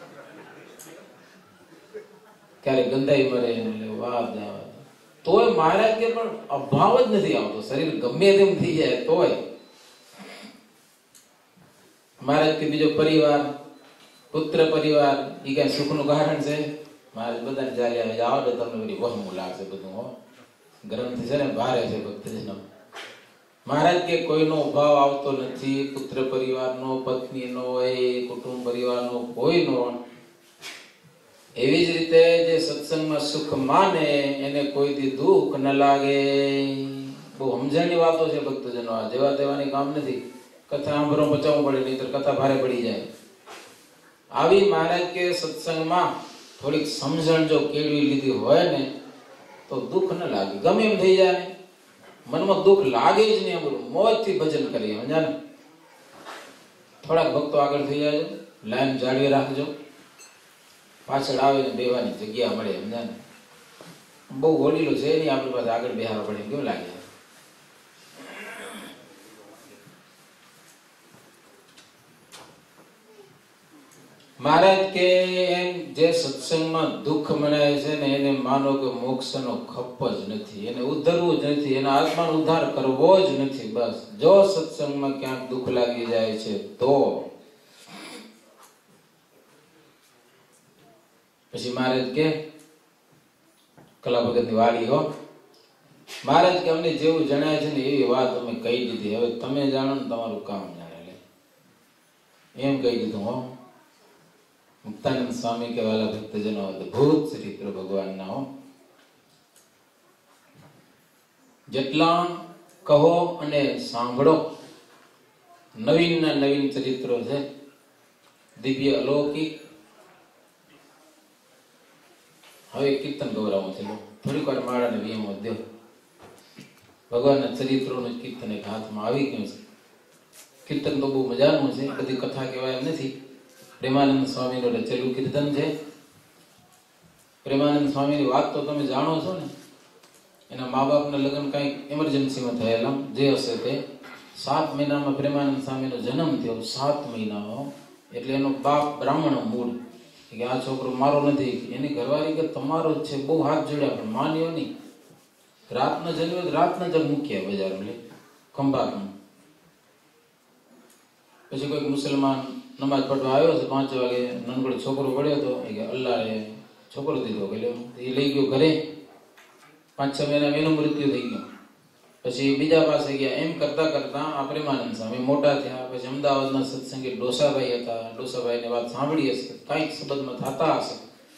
ક્યારેક ગંધાઈ મરે. વાત જવા દો. તોય મહારાજ કે પણ અભાવ જ નથી આવતો. શરીર ગમે તેમ થઈ જાય તોય. મહારાજ કે બીજો પરિવાર પુત્ર પરિવાર એ કઈ સુખનું કારણ છે? મારે બધાને ચાલ્યા જાઓ તો તમને બધી વહમું લાગશે બધું. હો ગ્રંથ છે ને ભારે છે ભક્તજનો. મહારાજ કે કોઈનો ભાવ આવતો નથી, પુત્ર પરિવારનો, પત્નીનો, એ કુટુંબ પરિવારનો કોઈનો. એવી જ રીતે જે સત્સંગમાં સુખ માને એને કોઈથી દુઃખ ન લાગે. બહુ સમજણની વાતો છે ભક્તજનો. આ જેવા તેવાની કામ નથી. કથા સાંભળો બચાવવું પડે, નહીતર કથા ભારે પડી જાય. આવી મહારાજ કે સત્સંગમાં થોડીક સમજણ જો કેળવી લીધી હોય ને તો દુઃખ ન લાગે. ગમે એમ થઈ જાય ને મનમાં દુઃખ લાગે જ નહીં. બોલું મોજથી ભજન કરીએ. સમજા ને? થોડાક ભક્તો આગળ થઈ જાય, લાઈન જાળવી રાખજો. પાછળ આવે ને બેવાની જગ્યા મળે. સમજા ને? બહુ વડીલો છે નહીં આપણી પાસે, આગળ બેહારો પડે કેવું લાગે? મહારાજ કે એમ જે સત્સંગમાં દુઃખ મનાય છે ને એને માનો કે મોક્ષનો ખપ જ નથી, એને ઉદ્ધરવું જ નથી, એના આત્માનો ઉદ્ધાર કરવો જ નથી. બસ જો સત્સંગમાં ક્યાંક દુઃખ લાગી જાય છે તો પછી મહારાજ કે કલા ભગતની વાડી હો. મહારાજ કે અમને જેવું જણાય છે ને એવી વાત અમે કહી દીધી. હવે તમે જાણો ને તમારું કામ જાણે એમ કહી દીધું. હો મુક્તાનંદ સ્વામી કે વાલા ભક્તજનો અદભુત ચરિત્ર ભગવાનના. હો જેટલા કહો અને સાંભળો નવીન ના નવીન ચરિત્રો છે, દિવ્ય અલૌકિક. હવે કીર્તન ગૌરાવું છે. થોડીક વાર માળાને વિયમ દો. ભગવાનના ચરિત્રોનું કીર્તન એક હાથમાં આવી ગયું છે. કીર્તન તો બહુ મજાનું છે, બધી કથા કહેવાય એમ નથી. પ્રેમાનંદ સ્વામીનું રચેલું કીર્તન છે. પ્રેમાનંદ સ્વામીની વાત તો તમે જાણો છો ને. એના મા બાપના લગ્ન કંઈક ઇમરજન્સીમાં થયેલા જે હશે તે. 7 મહિનામાં પ્રેમાનંદ સ્વામીનો જન્મ થયો. 7 મહિનામાં. એટલે એનો બાપ બ્રાહ્મણ મૂળ કે આ છોકરો મારો નથી. એની ઘરવાળી કે તમારો જ છે. બહુ હાથ જોડ્યા પણ માન્યો નહીં. રાતના જન્મ્યો રાતના જ મૂક્યા બજારમાં ખંભાતમાં. પછી કોઈક મુસલમાન નમાજ પઢવા આવ્યો છે 5 વાગે, નાનકડો છોકરો પડ્યો હતો. કે અલ્લાહે છોકરો દીધો. એ લઈ ગયો ઘરે. 5-6 મહિના એનું મૃત્યુ થઈ ગયું. પછી બીજા પાસે ગયા. એમ કરતા કરતા આ પ્રેમાનંદ સ્વામી મોટા થયા. પછી અમદાવાદના સત્સંગી ડોસાભાઈ હતા. ડોસાભાઈને વાત સાંભળી હશે, કાંઈક સંબંધમાં થતા હશે.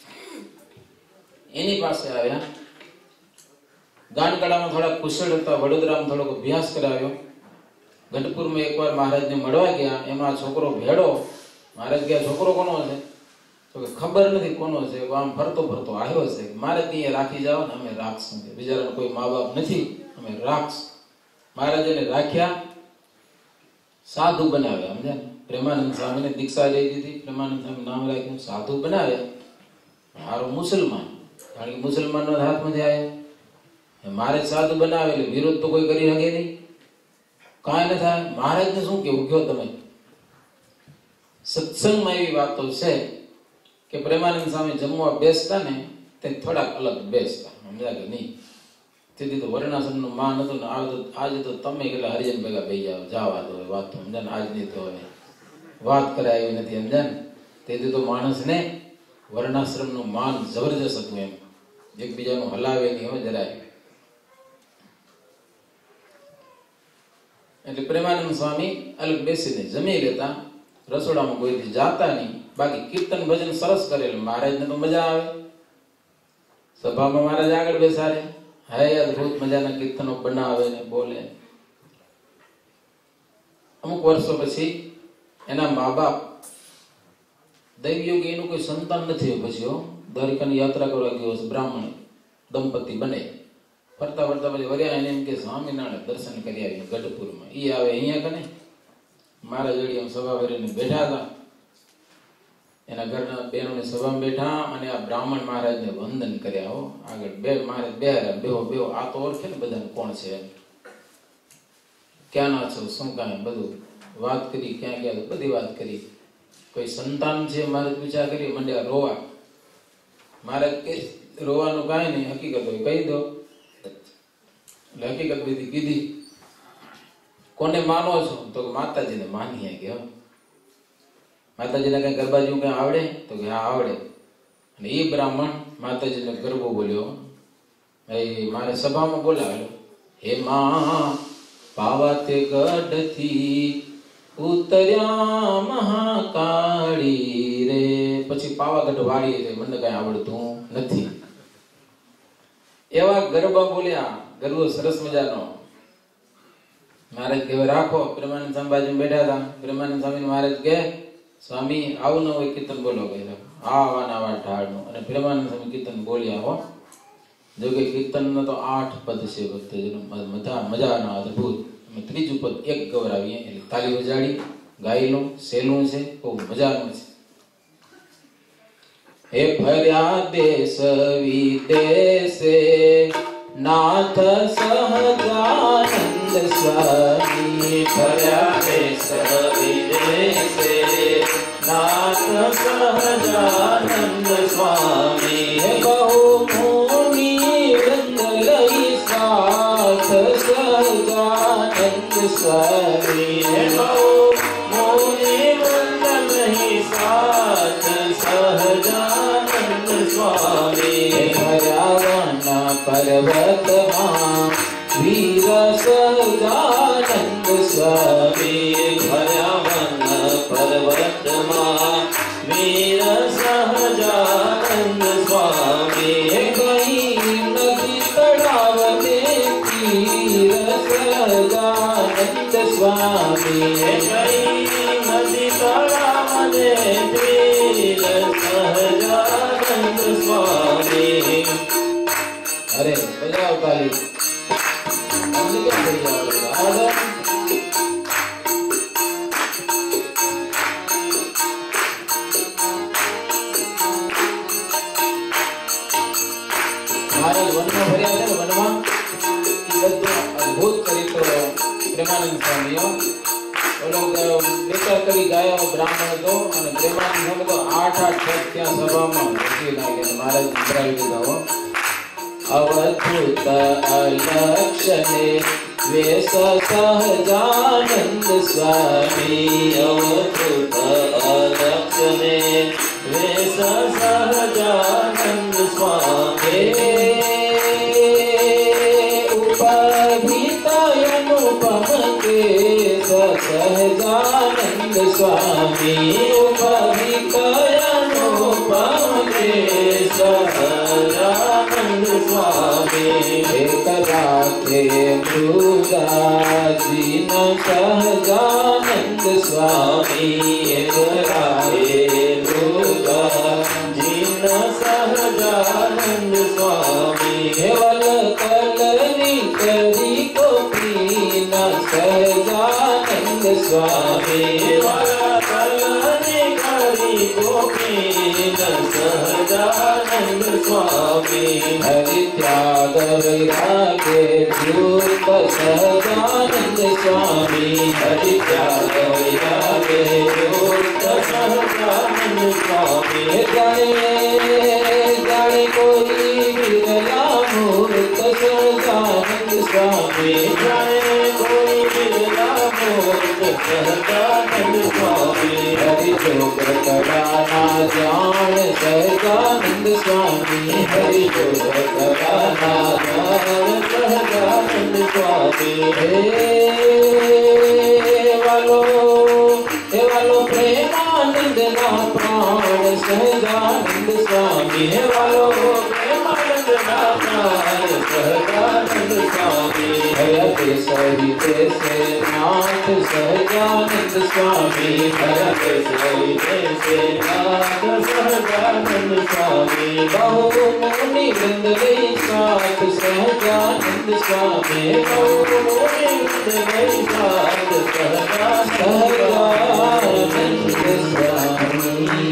એની પાસે આવ્યા. ગાનકડામાં થોડા કુશળ હતા. વડોદરામાં થોડોક અભ્યાસ કરાવ્યો. ગઢપુરમાં એકવાર મહારાજને મળવા ગયા. એમાં છોકરો ભેડો. મહારાજ ગયા છોકરો કોનો છે? તો કે ખબર નથી કોનો છે. આમ ફરતો ફરતો આવ્યો છે. મહારાજ અહીંયા રાખી જાઓ ને અમે રાખશું. બિચારાને કોઈ મા બાપ નથી, અમે રાખશું. મહારાજ એને રાખ્યા, સાધુ બનાવ્યા. સમજ્યા ને? પ્રેમાનંદ સ્વામીને દીક્ષા લઈ દીધી. પ્રેમાનંદ સ્વામી નામ રાખ્યું, સાધુ બનાવ્યા. મારો મુસલમાન, કારણ કે મુસલમાનનો હાથમાંથી આવ્યો. મારે સાધુ બનાવે એટલે વિરોધ તો કોઈ કરી શકે નહીં, કાંઈ ન થાય. મહારાજને શું કેવું કયો તમે? સત્સંગમાં એવી વાતો છે કે પ્રેમાનંદ સ્વામી જમવા બેસતા ને તે થોડાક અલગ બેસતા. સમજ્યા કે નહીં? તેથી તો વર્ણાશ્રમનું માન હતું ને. આજે તો તમે કેટલા હરિજન ભેગા બેસી જાઓ, જવા દો વાત. સમજા ને? આજની તો વાત કરાય એવી નથી. સમજા ને? તેથી તો માણસને વર્ણાશ્રમનું માન જબરજસ્ત હતું. એમ એકબીજાનું હલાવે નહીં હોય જરાય. એટલે પ્રેમાનંદ સ્વામી અલગ બેસીને જમી લેતા. રસોડામાં કોઈથી જાતા નહીં. બાકી કીર્તન ભજન સરસ કરેલું. મહારાજને તો મજા આવે. સભામાં મહારાજ આગળ બેસાડે. હાય અદભુત મજાના કીર્તનો બનાવે ને બોલે. અમુક વર્ષો પછી એના મા બાપ દૈવયોગી, એનું કોઈ સંતાન નથી. પછી દ્વારિકાની યાત્રા કરવા ગયો છે. બ્રાહ્મણ દંપતી બને. ફરતા ફરતા પછી વર્યા. એને એમ કે સ્વામિનારાયણ દર્શન કરી આવીને ગઢપુરમાં. ઈ આવે અહીંયા કને મારા જોડે સભા ભરીને બેઠા હતા. એના ઘરના બહેનોની સભામાં બેઠા અને આ બ્રાહ્મણ મહારાજને વંદન કર્યા. હો આગળ બે મહારાજ બેહો બેહો. આ તો ઓળખે ને બધાને કોણ છે. ક્યાં ના છો, શું કાંઈ બધું વાત કરી. ક્યાં ગયા બધી વાત કરી. કોઈ સંતાન છે મહારાજ પૂછા કરી. મંડ્યા રોવા. મહારાજ કે રોવાનું કાંઈ નહીં, હકીકત હોય કહી દો. એટલે હકીકત બધી કીધી. કોને માનો છો? તો માતાજીને માનીએ. કે माताजी ने कहीं गरबा जो कहीं आवड़े तो कि हाँ आवड़े। અને એ બ્રાહ્મણ માતાજીને ગરબો બોલ્યો, એ મારે સભામાં બોલાવેલો, હે માં પાવાતે ગઢથી ઉતર્યા મહાકાળી રે. પછી પાવાગઢ વાળી મને કઈ આવડતું નથી. એવા ગરબા બોલ્યા, ગરબો સરસ મજાનો. મહારાજ કહેવાય રાખો. પ્રેમાનંદ સ્વામી બાજુ બેઠા હતા. પ્રેમાનંદ સ્વામી મહારાજ કહે સ્વામી આવું ન હોય કીર્તન બોલો કહે આવા ઢાળનું. અને પ્રેમાનંદ સ્વામી કીર્તન બોલ્યા હો. જો કે કીર્તન તો 8 પદ છે ભક્તજનો, મજાના અદભુત. અમે ત્રીજું પદ એક ગવરાવીએ એટલે તાલી વજાડી ગાયેલું સહેલું છે, બહુ મજાનું છે. હે ફર્યા દેશ વિદેશે नाथ सहजानंद स्वामी. फर्या देश विदेशे नाथ सहजानंद स्वामी. बहु मुनि वृंद लई साथ सहजानंद स्वामी. बहु मुनि वृंद लई साथ सहजानंद स्वामी. पर्वत वीर सहजानंद स्वामी. भयावन पर्वत वीर सहजानंद स्वामी. कहीं नदी तड़ाव में तीर सहजानंद स्वामी. कहीं नदी तड़ाव में तीर सहजानंद स्वामी. अरे बजाओ ताली. हमने क्या बजाओ महाराज वन में भर्या है. वन में अद्भुत चरित्र प्रेमानंद स्वामी वो लोग लेकर कभी गाया ब्राह्मण तो प्रेमानंद स्वामी तो 8 छत क्या सभा में महाराज इंद्रावी का हो. अवधूत अलक्षणे वेश सहजानंद स्वामी. अवधूत अलक्षणे वेश सहजानंद स्वामी. उपभीत अनुपम केश सहजानंद स्वामी. उपभीत अनुपम केश सहजानंद स्वामी. एक राखे मृगाजीन सहजानंद स्वामी. एक राखे मृगाजीन सहजानंद स्वामी. केवल कलनी करी को पीना सहजानंद स्वामी. केवल कलनी करी को पीना सहजानंद स्वामी. हरि त्याग वैराग्य धूप सहजानंद स्वामी. हरि त्याग वैराग्य धूप सहजानंद स्वामी. जाने कोई विरला मूर्त सहजानंद स्वामी. जाने कोई विरला मूर्त सहजानंद स्वामी. हरि जोग कराना जान सहजानंद स्वामी. हरि जोग कराना जान सहजानंद स्वामी. हे वालो प्रेमानंद ना प्राण सहजानंद स्वामी. हे वालो प्रेमानंद ना प्राण सहजानंद स्वामी. हरते सहिते से नाथ सहजानंद स्वामी. हरते सहिते से नाथ सहजानंद स्वामी. बहु मुनि वृंद लई साथ सहजानंद स्वामी. बहु मुनि वृंद लई साथ सहजानंद स्वामी.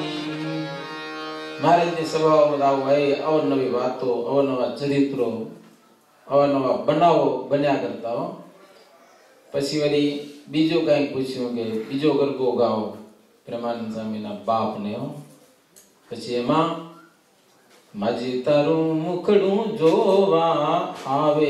महाराज ની સભાઓમાં આવું હોય, અવનવી વાતો, અવનવા ચરિત્રો, અવનવા બનાવો બન્યા કરતા હો. પછી વળી બીજો કઈ પૂછ્યું કે બીજો ગરબો ગાઓ પ્રેમાનંદ સ્વામીના બાપને હો. પછી એમાં માજી તારું મુખડું જોવા આવે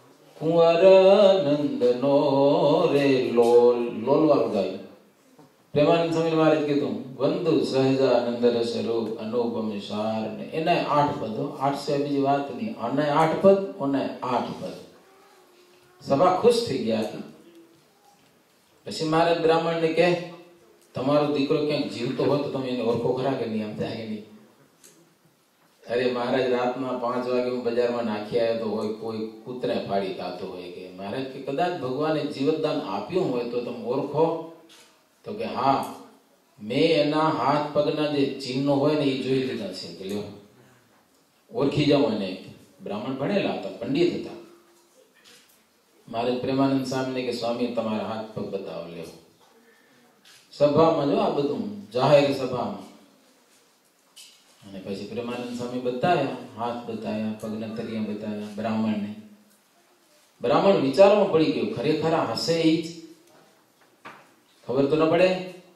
કુંવર નંદનો રે લોલ. લોલવાળું ગાયું પ્રેમાનંદ સ્વામી મહારાજ કીધું વંદુ સહજાનંદ રસ રૂપ અનુપમ સાર ને એને 8 પદો 8 સિવાય બીજી વાત નહીં. અને 8 પદ અને 8 પદ સભા ખુશ થઈ ગયા. પછી મહારાજ બ્રાહ્મણ ને કહે તમારો દીકરો ક્યાંક જીવતો હોય તો તમે એને ઓળખો ખરા કે નહીં? આમ થાય નહીં. અરે મહારાજ રાતના 5 વાગે હું બજારમાં નાખી આવ્યો તો હોય કોઈ કૂતરે ફાડી ખાતો હોય કે મહારાજ કે કદાચ ભગવાને જીવતદાન આપ્યું હોય તો તમે ઓળખો? તો કે હા, મેં એના હાથ પગના જે ચિહ્નો હોય ને એ જોઈ લીધા છે કે લ્યો ઓળખી જાઓ એને. બ્રાહ્મણ ભણેલા હતા, પંડિત હતા. મહારાજ પ્રેમાનંદ સ્વામીને કે સ્વામી તમારા હાથ પગ બતાવો. લ્યો સભામાં જો આ બધું જાહેર સભામાં. અને પછી પ્રેમાનંદ સ્વામી બતાવ્યા, હાથ બતાવ્યા, પગના તરિયા બતાવ્યા બ્રાહ્મણને. બ્રાહ્મણ વિચારમાં પડી ગયો, ખરેખર હશે એ જ? ખબર તો ન પડે.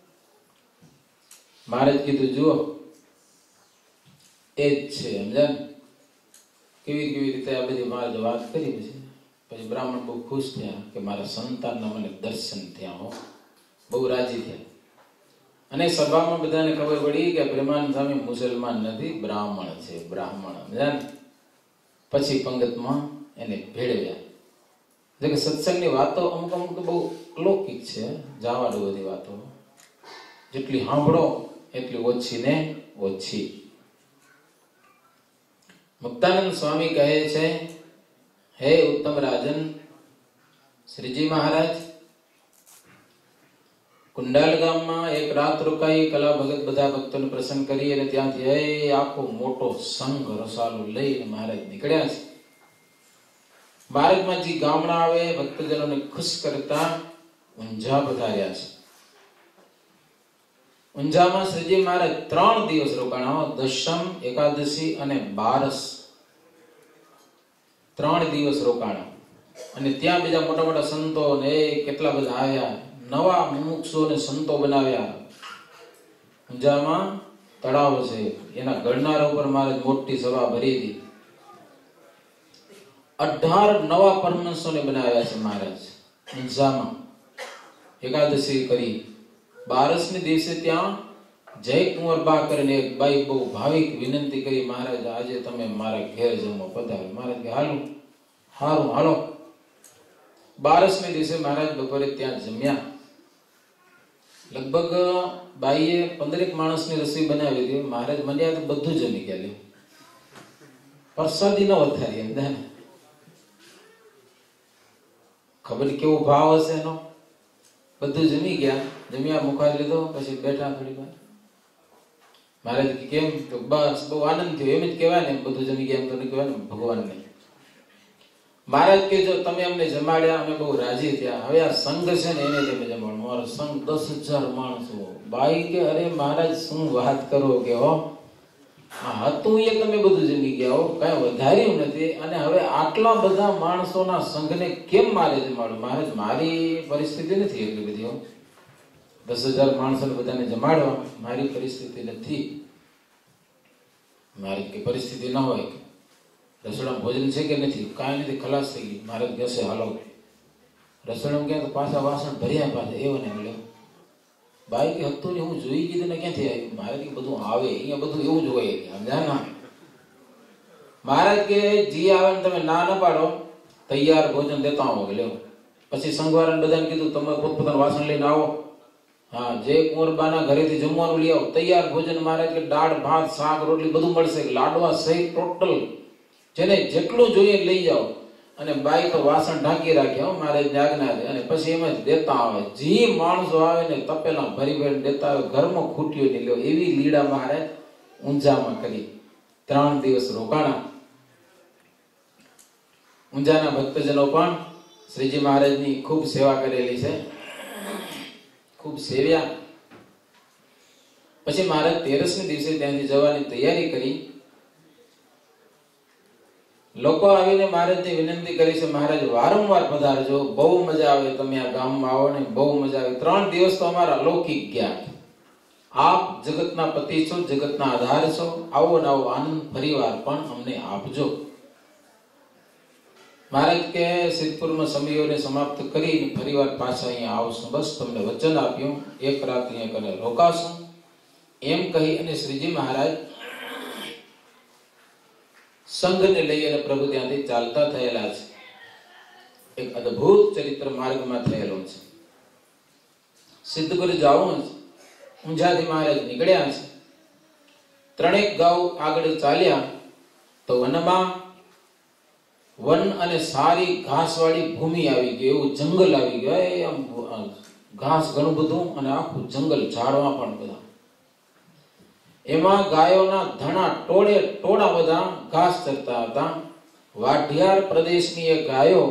મહારાજ કીધું જુઓ એ જ છે. સમજાય કેવી રીતે આ બધી મહારાજ વાત કરી. પછી બ્રાહ્મણ બહુ ખુશ થયા કે મારા સંતાનના મને દર્શન થયા. હો, બહુ રાજી થયા. અને સભામાં બધાને ખબર પડી કે પ્રેમાનંદ સ્વામી મુસલમાન નથી, બ્રાહ્મણ છે. બ્રાહ્મણ સમજાય. પછી પંગતમાં એને ભેળવ્યા. એટલે કે સત્સંગની વાતો અમુક અમુક તો બહુ અલૌકિક છે. જવા દો બધી વાતો, જેટલી સાંભળો એટલી ઓછી ને ઓછી. મુક્તાનંદ સ્વામી કહે છે, હે ઉત્તમ રાજન શ્રીજી મહારાજ, કુંડાલ ગામમાં એક રાત રોકાઈ. કલા ભગત બધા ભક્તોને પ્રસન્ન કરી અને ત્યાંથી આખો મોટો સંઘ રસાલો લઈને મહારાજ નીકળ્યા છે. ભારતમાં જે ગામડા આવે ભક્તજનોને ખુશ કરતા ઊંઝા પધાર્યા છે. ઊંઝામાં શ્રીજી મહારાજ 3 દિવસ રોકાણા. દશમ, એકાદશી અને બારસ 3 દિવસ રોકાણા. અને ત્યાં બીજા મોટા મોટા સંતો ને કેટલા બધા આવ્યા. નવા મુમુક્ષુઓને સંતો બનાવ્યા. ઊંઝામાં તળાવ છે, એના ગળનારા ઉપર મહારાજ મોટી સભા ભરી હતી. 18 નવા પરમહંસોને બનાવ્યા છે મહારાજ ઊંઝામાં. એકાદશી કરી. બારસને દિવસે ત્યાં જયકુંવર બા કરીને એક બાઈ બહુ ભાવિક વિનંતી કરી, મહારાજ આજે તમે મારા ઘેર જમો પધારો. મહારાજ કે હાલો, હારું હાલો. બારસને દિવસે મહારાજ બપોરે ત્યાં જમ્યા. લગભગ બાઈએ 15 માણસની રસોઈ બનાવી હતી. મહારાજ મને તો બધું જમી ગયા. પ્રસાદી ન વધારી એમ. ખબર કેવો ભાવ હશે એનો. બધું જમી ગયા. જમ્યા, મુખાર લીધો, પછી બેઠા થોડી વાર. મહારાજ કેમ? તો બસ બહુ આનંદ થયો. એમ જ કહેવાય ને, બધું જમી ગયા એમ તો કહેવાય ને ભગવાનને. મહારાજ કે જો તમે અમને જમાડ્યા, અમે બહુ રાજી થયા. હવે આ સંઘ છે ને એને તમે જમાડો. મારો સંઘ 10,000 માણસો. બાઈ કે અરે મહારાજ શું વાત કરો કે હો, હતું એ તમે બધું જમી ગયા હો, કઈ વધાર્યું નથી. અને હવે આટલા બધા માણસોના સંઘને કેમ મારે જમાડું? મહારાજ મારી પરિસ્થિતિ નથી એટલી બધી હો. 10,000 માણસોને બધાને જમાડવા મારી પરિસ્થિતિ નથી. મારી કે પરિસ્થિતિ ન હોય. રસોડા ભોજન છે કે નથી? કાંઈ નથી, ખલાસ થઈ ગઈ. મહારાજ કહેશે હાલો રસોડામાં ક્યાં? તો પાછા વાસણ ભર્યા. પાછા એવો ને મળ્યો. બાઈ કે હતું ને હું જોઈ કીધું ને ક્યાંથી આવ્યું? મહારાજ કે બધું આવે અહીંયા, બધું એવું જ હોય. સમજા ના? મહારાજ કે જી આવે ને તમે ના ન પાડો, તૈયાર ભોજન દેતા આવો કે લ્યો. પછી સંઘવાળાને બધાને કીધું તમે પોતપોતાનું વાસણ લઈને આવો. હા, જે કુંવરબાના ઘરેથી જમવાનું લઈ આવો. તૈયાર ભોજન. મહારાજ કે દાળ ભાત શાક રોટલી બધું મળશે. લાડવા સહિત ટોટલ જેને જેટલું જોઈએ લઈ જાઓ. અને બાઈ તો વાસણ ઢાંકી રાખ્યા મહારાજની આજ્ઞા છે. અને પછી એમ જ દેતા આવે. જે માણસો આવે ને તપેલા ભરી ભરી દેતા આવે. ઘરમાં ખૂટ્યો નહીં લ્યો. એવી લીડા મહારાજ ઊંઝામાં કરી. 3 દિવસ રોકાણા. ઊંઝાના ભક્તજનો પણ શ્રીજી મહારાજની ખૂબ સેવા કરેલી છે. ખૂબ સેવ્યા. પછી મહારાજ 13ને દિવસે ત્યાંથી જવાની તૈયારી કરી. લોકો આવીને મહારાજને વિનંતી કરી છે, મહારાજ વારંવાર પધારજો, બહુ મજા આવે. તમે આ ગામમાં આવો ને બહુ મજા આવે. 3 દિવસ તો અમારા અલૌકિક ગયા. આપ જગતના પતિ છો, જગતના આધાર છો. આવો ને આવો આનંદ ફરીવાર પણ અમને આપજો. महाराज के सिद्धपुर में समयों ने समाप्त करी फरीवार पाछा अहींया आवशुं बस तमने वचन आप्युं एक रात अहींया कने रोकाशुं एम कही अने श्रीजी महाराज संघ ने लई अने प्रभु त्यांथी चालता थयेला छे एक अद्भुत चरित्र मार्ग में थयेलो छे सिद्धपुर जावुं ऊंझाथी महाराज निकळ्या छे त्रणेक गांव आगळ चाल्या तो वनमा वन अने सारी घासवाળી भूमि આવી ગઈ એવું જંગલ આવી ગયું ઘાસ ઘણું બધું અને આખું જંગલ ઝાડવા પણ બધા એમાં ગાયોના ધણા ટોળે ટોળા બધા ઘાસ ચરતા હતા વાઢિયાર પ્રદેશની એ ગાયો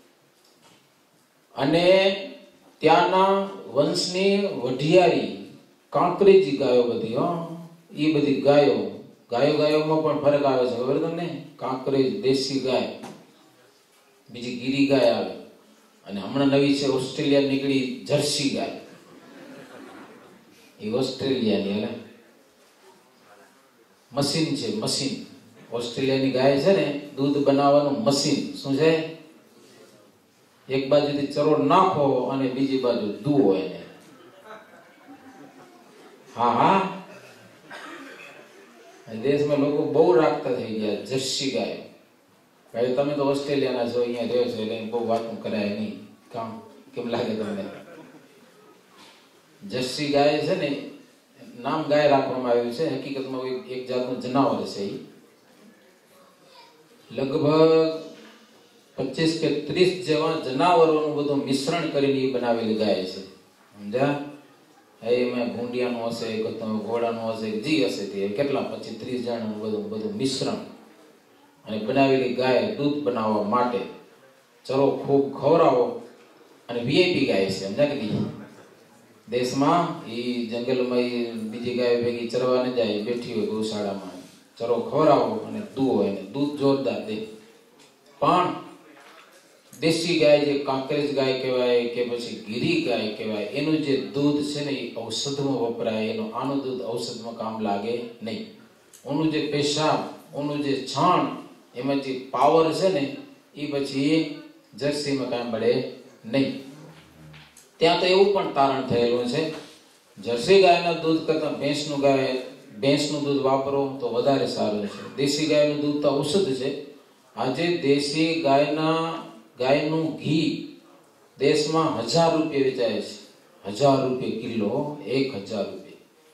અને ત્યાંના વંશની વઢિયારી કાંકરેજી ગાયો બધી એ બધી ગાયો ગાયોમાં પણ ફરક આવે છે ખબર તમને કાંકરેજ દેશી ગાય બીજી ગીરી ગાય આવે અને હમણાં નવી છે ઓસ્ટ્રેલિયા નીકળી જર્સી ગાય એ ઓસ્ટ્રેલિયાની એટલે મશીન છે મશીન ઓસ્ટ્રેલિયાની ગાય છે ને દૂધ બનાવવાનું મશીન શું છે એક બાજુથી ચરોડ નાખો અને બીજી બાજુ દુવો એને हाँ हाँ देश में लोग बहु राखता थई गया जर्सी गाय भाई तमे तो ऑस्ट्रेलिया ना छो अहींया रहो छो એટલે બહુ વાતો કરાય નહીં કામ કેમ લાગે તમને જર્સી ગાય છે ને નામ ગાય રાખવામાં આવ્યું છે હકીકતમાં એક જાતનું જનાવર છે લગભગ 25 કે 30 જેવા જનાવરોનું બધું મિશ્રણ કરીને બનાવેલી ગાય છે સમજ્યા એમાં ભૂંડિયાનું હશે ઘોડાનું હશે જી હશે તે કેટલા 25-30 જણાનું બધું મિશ્રણ અને બનાવેલી ગાય દૂધ બનાવવા માટે ચરો ખૂબ ખવરાવો અને વીઆઈપી ગાય છે સમજ્યા કે નહીં દેશમાં એ જંગલમાં બીજી ગાય ભેગી ચરવા ન જાય બેઠી હોય ગૌશાળામાં ચરો ખવરાવો અને દૂધ એને દૂધ જોરદાર દે પણ देशी गाय जे कांकरेज गाय कहेवाय के पछी गिरी गाय कहेवाय एनु जे दूध छे ने औषध में वपराय एनो आनो दूध औषध में काम लागे नहीं ओनु जे पेशाब ओनु जे छाण एमा जे पावर छे ने ई पछी जर्सी में काम पड़े नहीं त्यां तो एवुं पण तारण थयेलुं छे जर्सी गायना दूध करता भैंसनुं दूध वापरो तो वधारे सारुं छे देशी गायनुं दूध तो औषध छे आजे देशी गायનું ઘી દેશમાં 1000 રૂપિયા વેચાય છે 1000 રૂપિયા કિલો 1000 રૂપિયા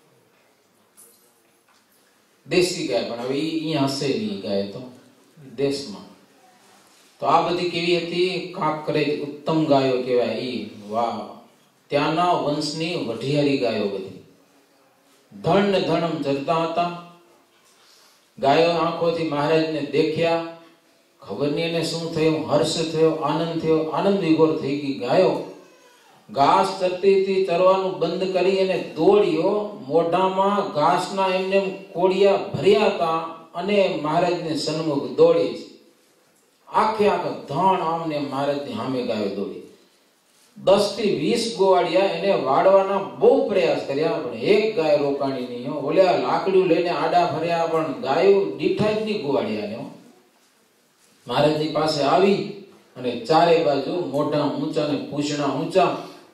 દેશી ગાય પણ હવે અહીંયા હશે નહીં ગાય તો દેશમાં તો આ બધી કેવી હતી કાંકરેજ ઉત્તમ ગાયો કહેવાય ઈ વાહ ત્યાંના વંશની વઢિયારી ગાયો બધી ધણ ને ધણમ જરતા હતા ગાયો આંખોથી મહારાજને દેખ્યા खबर नहीं ने શું થયું હર્ષ થયો આનંદ વિભોર થઈ ગઈ ગાયો ઘાસ ચરતી હતી ચરવાનું બંધ કરી અને દોડ્યો મોઢામાં ઘાસના એમને કોડિયા ભર્યા હતા અને મહારાજને સન્મુખ દોડી આખે આખા ધણ આમને મહારાજની સામે ગાયો દોડી 10 થી 20 ગોવાડિયા એને વાડવાના બહુ પ્રયાસ કર્યા પણ એક ગાય રોકાણી નહીં ઓલા લાકડીઓ લઈને આડા ફર્યા પણ ગાયો દીઠા જ નહીં ગોવાડિયાને महाराज जी पास आवी अने चारे बाजू मोढा ऊंचा ने पूछना ऊंचा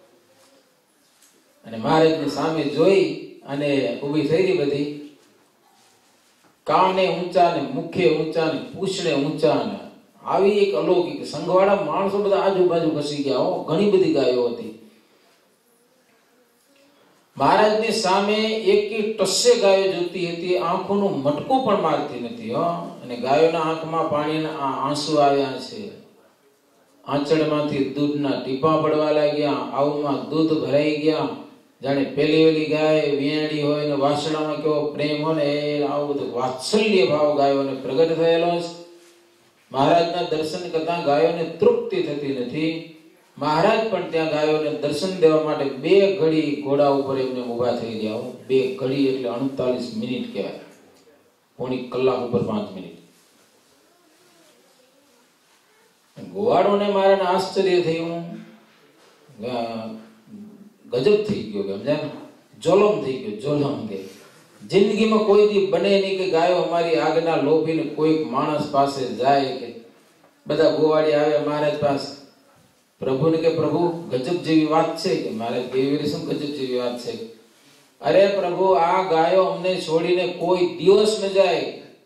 अने महाराज ने सामे जोई अने उभी थईली बधी काने ऊंचा ने मुखे ऊंचा ने पूछने ऊंचा ने आवी एक अलौकिक संघवाड़ा माणसो बधा आजूबाजू घसी गया हो घणी बधी गायो हती महाराज ने सामे एक टस्से गायो जोती हती आंखोનું મટકું પણ મારતી નથી હો અને ગાયોના આંખમાં પાણીના આંસુ આવ્યા છે આંચળમાંથી દૂધના ટીપા પડવા લાગ્યા આવુમાં દૂધ ભરાઈ ગયા જાણે પેલી ઓલી ગાય વિયાણી હોય ને વાસણામાં કેવો પ્રેમ હોય ને આવું બધું વાત્સલ્ય ભાવ ગાયોને પ્રગટ થયેલો છે મહારાજના દર્શન કરતા ગાયોને તૃપ્તિ થતી નથી महाराज पण त्या गायोने दर्शन देवा माटे 2 घड़ी घोड़ा उपर एमने ऊभा थई गया 2 घड़ी એટલે 38 મિનિટ કહેવાય પોણી કલાક ઉપર 5 મિનિટ ગોવાડોને મારાને આશ્ચર્ય થયું ગજબ થઈ ગયો કે સમજાય ને જોલમ થઈ ગયો જોલમ કે જિંદગીમાં કોઈ દી બને નહીં કે ગાયો અમારી આગના લોભીને કોઈ માણસ પાસે જાય કે બધા ગોવાળી આવ્યા મહારાજ પાસે. પ્રભુને કે પ્રભુ ગજબ જેવી વાત છે. કે મહારાજ કેવી શું ગજબ જેવી વાત છે? અરે પ્રભુ, આ ગાયો અમને છોડીને કોઈ દિવસ ન જાય.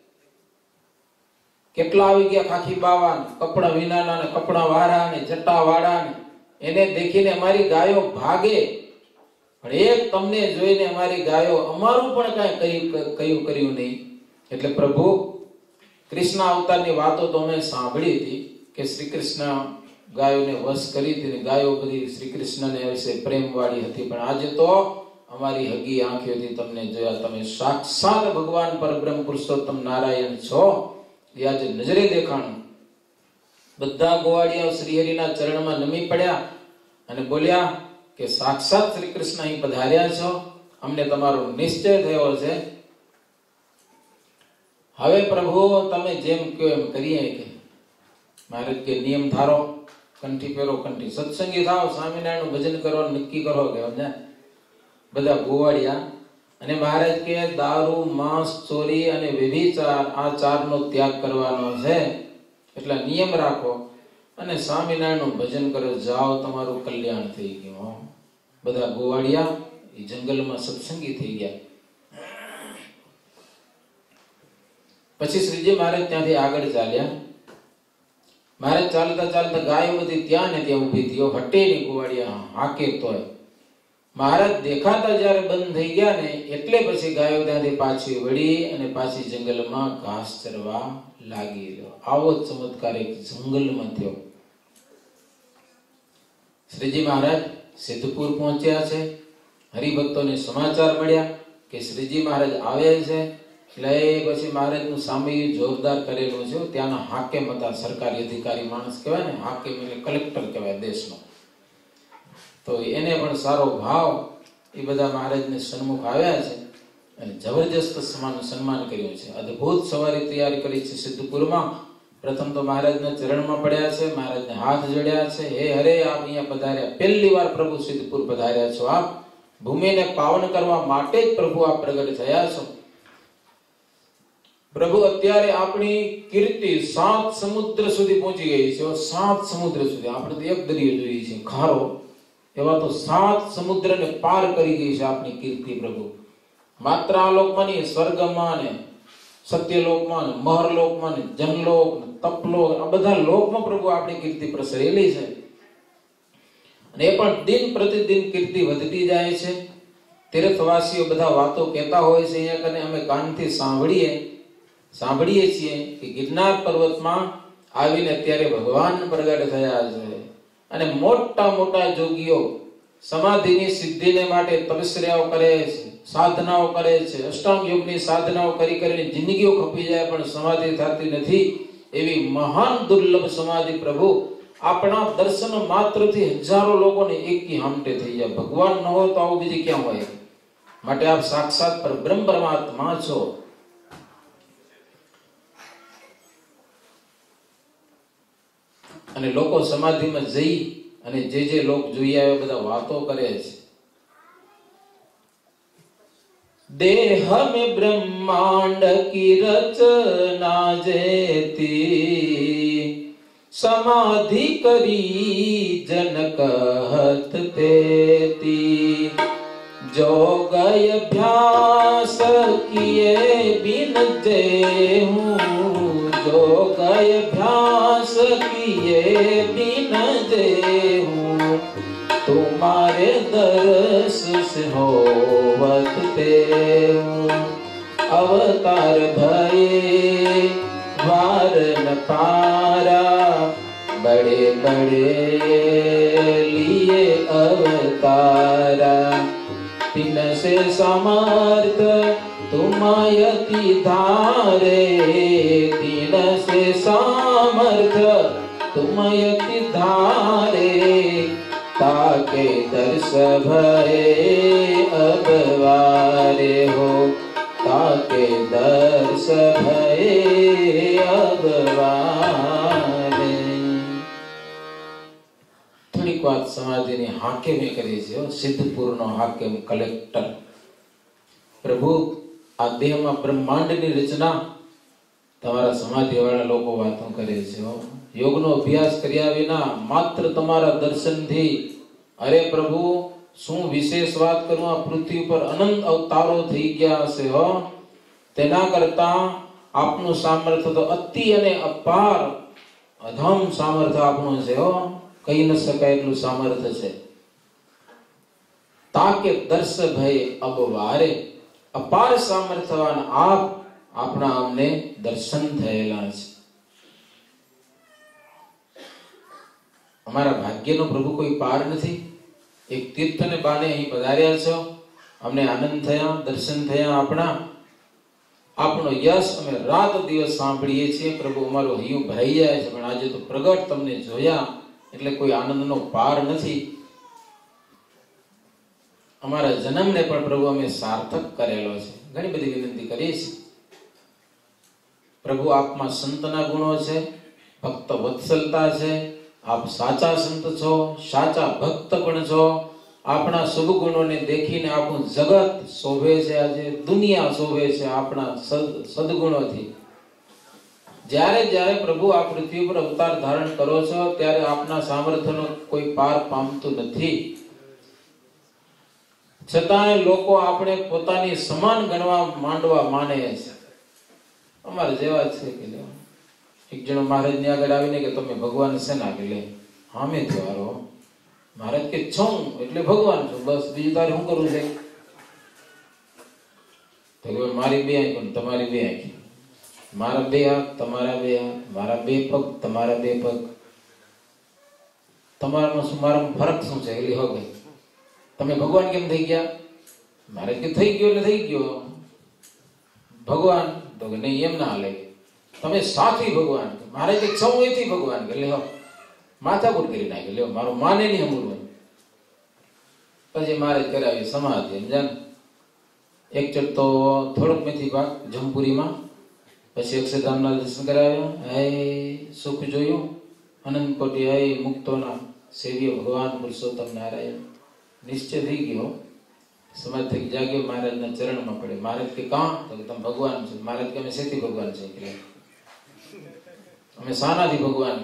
કેટલા આવી ગયા ખાખી બાવા, કપડા વિનાના ને કપડા વાળા ને જટા વાળા ને, એને દેખીને અમારી ગાયો ભાગે. પણ એક તમને જોઈને અમારી ગાયો અમારું પણ કઈ કર્યું નહીં. એટલે પ્રભુ કૃષ્ણ અવતારની વાતો તો અમે સાંભળી હતી કે શ્રી કૃષ્ણ ગાયોને વશ કરી હતી, ગાયો બધી શ્રી કૃષ્ણને વિશે પ્રેમ વાળી હતી. પણ આજે તો અમારી હગી આંખોથી તમને જોયા. તમે સાક્ષાત ભગવાન પરબ્રહ્મ પુરુષોત્તમ નારાયણ છો એ આજે નજરે દેખાણું. બધા ગોવાળિયા શ્રીહરિના ચરણમાં નમી પડ્યા અને બોલ્યા કે સાક્ષાત શ્રી કૃષ્ણ અહીં પધાર્યા છો, અમને તમારો નિશ્ચય થયો છે. હવે પ્રભુ તમે જેમ કહો એમ કરીએ. કે મહારાજ કે નિયમ ધારો, કંઠી પહેરો, કંઠી સત્સંગી થાવ, સ્વામિનારાયણ ભજન કરવાનું નક્કી કરો. કે બધા ગોવાળિયા. અને મહારાજ કે દારૂ, માંસ, ચોરી અને વ્યભિચાર આ ચારનો ત્યાગ કરવાનો છે. એટલે નિયમ રાખો અને સ્વામિનારાયણનું ભજન કરો, જાઓ, તમારું કલ્યાણ થઈ ગયું. બધા ગોવાળિયા એ જંગલમાં સત્સંગી થઈ ગયા. પછી શ્રીજી મહારાજ ત્યાંથી આગળ ચાલ્યા. મહારાજ ચાલતા ચાલતા ગાયો બધી ત્યાં ને ત્યાં ઉભી થયો, હટે ની ગોવાળિયા હાકે તોય. મહારાજ દેખાતા જયારે બંધ થઈ ગયા ને એટલે પછી ગાયો ત્યાંથી પાછી વળી અને પાછી જંગલમાં ઘાસ ચરવા લાગી. આવો ચમત્કાર એક જંગલમાં થયો. શ્રીજી મહારાજ સિદ્ધપુર પહોંચ્યા છે. હરિભક્તોને સમાચાર મળ્યા કે શ્રીજી મહારાજ આવે છે. એટલે પછી મહારાજનું સામયિક જોરદાર કરેલું છે. ત્યાંના હાકેમ હતા, સરકારી અધિકારી માણસ કહેવાય ને, હાકેમ એટલે કલેક્ટર કહેવાય દેશનો. તો એને પણ સારો ભાવ. એ બધા મહારાજને સન્મુખ આવ્યા છે અને જબરજસ્ત સન્માન કર્યું છે. અદ્ભુત સવારી તૈયારી કરી છે સિદ્ધપુરમાં. પ્રથમ તો મહારાજના ચરણમાં પડ્યા છે, મહારાજને હાથ જોડ્યા છે. હે હરે, આપ અહીંયા પધાર્યા, પહેલી વાર પ્રભુ સિદ્ધપુર પધાર્યા છો. આપ ભૂમિને પાવન કરવા માટે જ પ્રભુ આપ પ્રગટ થયા છો. પ્રભુ અત્યારે આપણી કીર્તિ 7 સમુદ્ર સુધી પહોંચી ગઈ છે. 7 સમુદ્ર સુધી. આપણે તો એક દરિયો જોઈએ છે ખારો, એવા તો 7 સમુદ્રને પાર કરી ગઈ છે આપણી કીર્તિ પ્રભુ. માત્ર આ લોકમાં નહીં, સ્વર્ગમાં ને સત્યલોકમાં ને મહરલોકમાં ને જનલોક ને તપલોક, આ બધા લોકમાં પ્રભુ આપણી કીર્તિ પ્રસરેલી છે. અને એ પણ દિન પ્રતિદિન કીર્તિ વધતી જાય છે. તીર્થવાસીઓ બધા વાતો કહેતા હોય છે. અહીંયા કને અમે કાનથી સાંભળીએ છીએ કે ગિરનાર પર્વતમાં આવીને અત્યારે ભગવાન પ્રગટ થયા છે. અને મોટા મોટા જોગીઓ સમાધિની સિદ્ધિને માટે તપસ્યાઓ કરે છે, સાધનાઓ કરે છે, અષ્ટાંગ યોગની સાધનાઓ કરી કરીને જિંદગીઓ ખપી જાય પણ સમાધિ થતી નથી. એવી મહાન દુર્લભ સમાધિ પ્રભુ આપણા દર્શન માત્રથી હજારો લોકોને એકી હામટે થઈ જાય. ભગવાન ન હોય તો આવું બીજી ક્યાં હોય? માટે આપ સાક્ષાત પરબ્રહ્મ પરમાત્મા છો. અને લોકો સમાધિમાં જઈ અને જે લોક જોઈ આવે બધા વાતો કરે છે. देह में ब्रह्मांड की रचना जेती समाधि करी जन कहत तेती जो गय अभ्यास किए बिन जेहूं जो गय अभ्यास किए बिन जेहूं तुम्हारे दर्श से होवत तेहूं अवतार भये वार न पारा बड़े बड़े लिए अवतारा तिन से समर्थ तुमयति धारे तिन से समर्थ तुमयति धारे ताके दर्श भये अब वारे हो ताके दर्श भये अब वारे। થોડીક વાત સમાધિની હાકેમે કરી છે. સિદ્ધપુરનો હાકેમ કલેક્ટર. પ્રભુ આ દેહમાં બ્રહ્માંડની રચના તમારા સમાધિવાળા લોકો વાતો કરે છે યોગનો અભ્યાસ કર્યા વિના માત્ર તમારા દર્શનથી અરે પ્રભુ શું વિશેષ વાત કરું, આ પૃથ્વી પર અનંત અવતારો થઈ ગયા હશે તેના કરતા આપનું સામર્થ્ય તો અતિ અને અપાર અધમ સામર્થ્ય આપણું છે કહી ન શકાય એટલું સામર્થ્ય છે. તાકે દર્શ ભય અબ વારે, અપાર સામર્થ્યવાન આપ આપણા અમને દર્શન થયેલા છે. અમારા ભાગ્યનો પ્રભુ કોઈ પાર નથી. એક તીર્થને બાને અહીં પધાર્યા છો, અમને આનંદ થયા, દર્શન થયા આપણા. આપણો યશ અમે રાત દિવસ સાંભળીએ છીએ પ્રભુ, અમારું હૈયું ભરાઈ જાય છે. પણ આજે તો પ્રગટ તમને જોયા એટલે કોઈ આનંદનો પાર નથી. અમારા જન્મને પણ પ્રભુ અમે સાર્થક કરેલો છે. ઘણી બધી વિનંતી કરીએ છીએ પ્રભુ. આપમાં સંતના ગુણો છે, ભક્ત વત્સલતા છે, આપ સાચા સંત છો, સાચા ભક્ત પણ છો. આપણા શુભ ગુણોને દેખીને આપણું જગત શોભે છે, આજે દુનિયા શોભે છે આપણા સદગુણોથી. જ્યારે જ્યારે પ્રભુ આ પૃથ્વી પર અવતાર ધારણ કરો છો ત્યારે આપના સામર્થ્યનો કોઈ પાર પામતું નથી. છતાંય લોકો આપણે પોતાની સમાન ગણવા માંડવા માને છે. અમારે જેવા છે કે એક જણો મહારાજ ની આગળ આવીને કે તમે ભગવાન શેના કે લે હામે દ્વારો. મહારાજ કે છું એટલે ભગવાન છું, બસ બીજું તારે શું કરવું છે? તો મારી બે આંખો તમારી બે આંખી, મારા બે હાથ તમારા બે હાથ, મારા બે પગ તમારા બે પગ. તમારામાં શું મારામાં ફરક શું છે? એટલે હવે તમે ભગવાન કેમ થઈ ગયા? મહારાજ કે થઈ ગયો એટલે થઈ ગયો. ભગવાન તો કે નહીં, એમ ના હાલે, તમે સાથી ભગવાન. મારે કે છ એથી ભગવાન કે લે માથાકૂટ કરી નાખે, લે મારું માને નહીં અમૂલવું. પછી મારે કરાવી સમાધિ. સમજાને એક ચડતો થોડોક મેથી પાક જમપુરીમાં, પછી અક્ષરધામના દર્શન કરાવ્યા. હે સુખ જોયું, અનંત કોટી હે મુક્તોના સેવ્ય ભગવાન પુરુષોત્તમ નારાયણ. નિશ્ચય થઈ ગયો, સમાજ થઈ જાગ્યો, મહારાજના ચરણમાં પડે. મહારાજ કે કાં? તો તમે ભગવાન છો. મહારાજ કે અમે શેથી ભગવાન છે? એટલે અમે સાનાથી ભગવાન.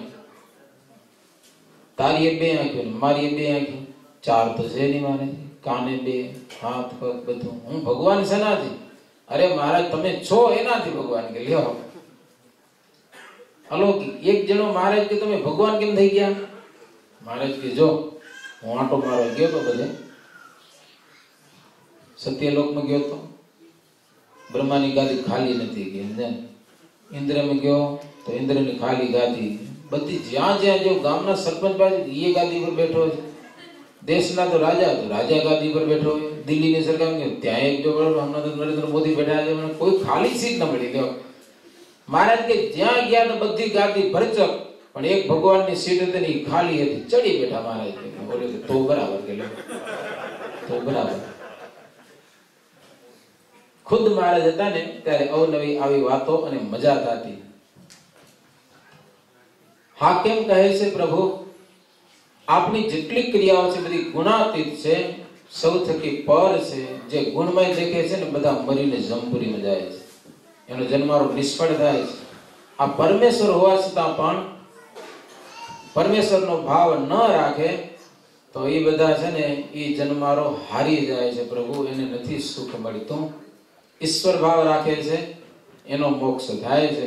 તારી એ બે આંખો ને મારી એ બે આંખો, ચાર તો છે નહીં મારે, કાને બે, હાથ પગ બધું. હું ભગવાન શેનાથી? અરે મહારાજ તમે છો એનાથી ભગવાન. કે લ્યો અલૌકિક. એક જણો મહારાજ કે તમે ભગવાન કેમ થઈ ગયા? મહારાજ કે જો હું આંટો મારવા ગયો તો બધે સત્યલોકમાં ગયો તો બ્રહ્માની ગાદી ખાલી નથી ગઈ. ઇન્દ્રમાં ગયો તો ઇન્દ્રની ખાલી ગાદી બધી. જ્યાં જ્યાં જો ગામના સરપંચ બાજુ એ ગાદી પર બેઠો છે, દેશના તો રાજા ગાદી પર બેઠો હોય, દિલ્હીની સરકાર ત્યાં એક જો હમણાં તો નરેન્દ્ર મોદી બેઠા છે, કોઈ ખાલી સીટ ન મળી. ગયો મહારાજ કે જ્યાં ગયા તો બધી ગાદી ભરચક, પણ એક ભગવાનની સીટ હતી ખાલી હતી, ચડી બેઠા. મહારાજ બોલે તો બરાબર કે તો બરાબર. ખુદ મહારાજ હતા ને ત્યારે અવનવી આવી વાતો અને મજા થતી. હા કેમ કહે છે પ્રભુ, આપની જેટલી ક્રિયાઓ છે બધી ગુણાતીત છે, સૌ થકી પર છે. જે ગુણમય દેખે છે ને બધા મરીને જમપુરીમાં જાય છે, એનો જન્મારો નિષ્ફળ થાય છે. આ પરમેશ્વર હોવા છતાં પણ પરમેશ્વરનો ભાવ ન રાખે તો એ બધા છે ને એ જન્મારો હારી જાય છે. પ્રભુ એને નથી સુખ મળતું. ઈશ્વર ભાવ રાખે છે એનો મોક્ષ થાય છે.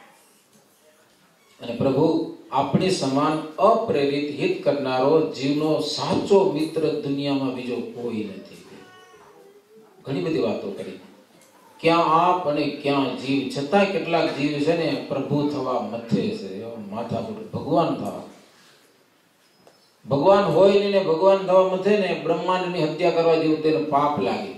અને પ્રભુ આપણી સમાન અપ્રેરિત હિત કરનારો જીવનો સાચો મિત્ર દુનિયામાં બીજો કોઈ નથી. ઘણી બધી વાતો કરી, ક્યાં આપ અને ક્યાં જીવ. છતાં કેટલાક જીવ છે ને પ્રભુ થવા મથે છે, માથાકૂટ ભગવાન થવા. ભગવાન હોય ને ભગવાન થવા મથે ને બ્રહ્માંડની હત્યા કરવા જેવું તેને પાપ લાગે.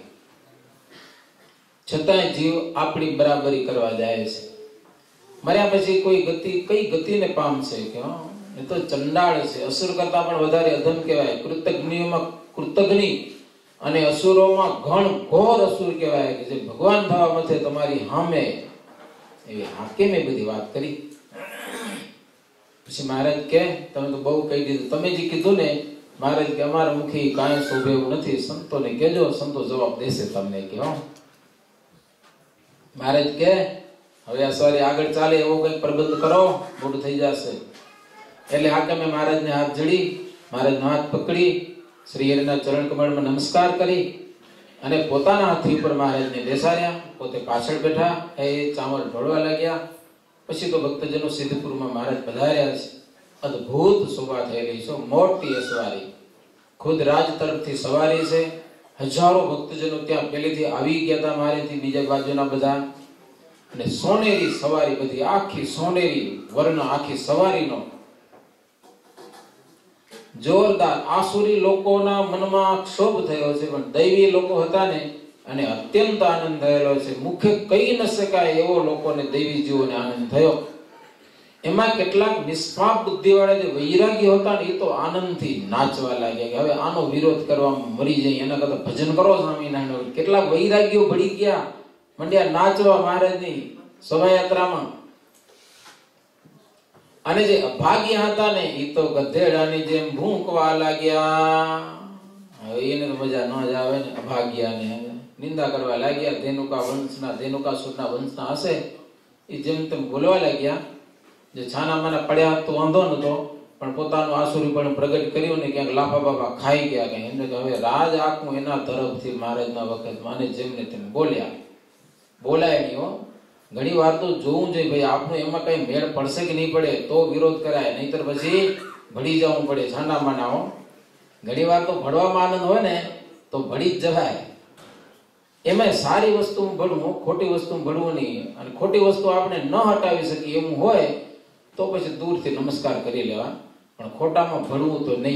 છતાંય જીવ આપણી બરાબરી કરવા જાય છે. મર્યા પછી કોઈ ગતિ, કઈ ગતિને પામશે કે એ તો ચંડાળ છે, અસુર કરતા પણ વધારે અધમ કહેવાય. કૃતજ્ઞોમાં કૃતજ્ઞ અને અસુરોમાં ઘણ ઘોર અસુર કહેવાય કે જે ભગવાન થવા મથે તમારી સામે. એવી હાકેમે બધી વાત કરી. પછી મહારાજ કે તમે તો બહુ કહી દીધું. તમે જે કીધું ને મહારાજ કે અમારા મુખી કાંઈ શોભે એવું નથી, સંતોને કહેજો, સંતો જવાબ દેશે તમને. કે મહારાજ કે હવે આ સવારે આગળ ચાલે એવો કંઈક પ્રબંધ કરો, મોટું થઈ જશે. એટલે હાકમે મહારાજને હાથ જડી, મહારાજનો હાથ પકડી, શ્રી હરિના ચરણ કમળમાં નમસ્કાર કરી અને પોતાના હાથી ઉપર મહારાજને બેસાડ્યા. પોતે પાછળ બેઠા, એ ચામર ઢોળવા લાગ્યા. પછી તો ભક્તજનો સિદ્ધપુરમાં મહારાજ પધાર્યા છે. અદ્ભુત શોભા થયેલી છે, મોટી સવારી, ખુદ રાજ તરફથી સવારી છે. હજારો ભક્તજનો ત્યાં પહેલેથી આવી ગયા હતા, મારેથી બીજા બાજુના બધા. અને સોનેરી સવારી, બધી આખી સોનેરી વર્ણ, આખી સવારીનો જોરદાર. આસુરી લોકોના મનમાં ક્ષોભ થયો છે, પણ દૈવી લોકો હતા ને, અને અત્યંત આનંદ થયેલો છે. મુખે કહી ન શકાય એવો લોકોને, દૈવી જીવોને આનંદ થયો. એમાં કેટલાક નિષ્પાપ બુદ્ધિવાળા જે વૈરાગી હતા ને, એ તો આનંદથી નાચવા લાગ્યા કે હવે આનો વિરોધ કરવામાં મરી જાય, એના કરતા ભજન કરો સ્વામિનારાયણ. કેટલાક વૈરાગીઓ ભળી ગયા, મંડ્યા નાચવા મહારાજની શોભાયાત્રામાં. અને જે અભાગ્ય હતા ને, એ તો ગધેડાની જેમ ભૂંકવા લાગ્યા. હવે એને તો મજા ન જ આવે ને, અભાગ્યાને નિંદા કરવા લાગ્યા. ધેનુકા વંશના, ધેનુકાસુરના વંશના હશે, એ જેમ તેમ બોલવા લાગ્યા. જે છાના માના પડ્યા તો વાંધો નતો, પણ પોતાનું આસુરી પણ પ્રગટ કર્યું ને ક્યાંક લાફા બાફા ખાઈ ગયા કઈ. એમને તો હવે રાજ આખું એના તરફથી મહારાજના વખતમાં, અને જેમને તેમ બોલ્યા. બોલાય નહીં હો, ઘણી વાર તો જોવું જોઈએ ભાઈ, આપણું એમાં કઈ મેળ પડશે કે નહીં પડે તો વિરોધ કરાય, નહીતર પછી ભળી જવું પડે છાના માના હો. ઘણી વાર તો ભળવામાં આનંદ હોય ને તો ભળી જ જવાય. એમાં સારી વસ્તુ ભળવું, ખોટી વસ્તુ ભળવું નહીં. અને ખોટી વસ્તુ આપણે ન હટાવી શકીએ એવું હોય તો પછી દૂરથી નમસ્કાર કરી લેવા, પણ ખોટામાં ભળવું તો નહીં.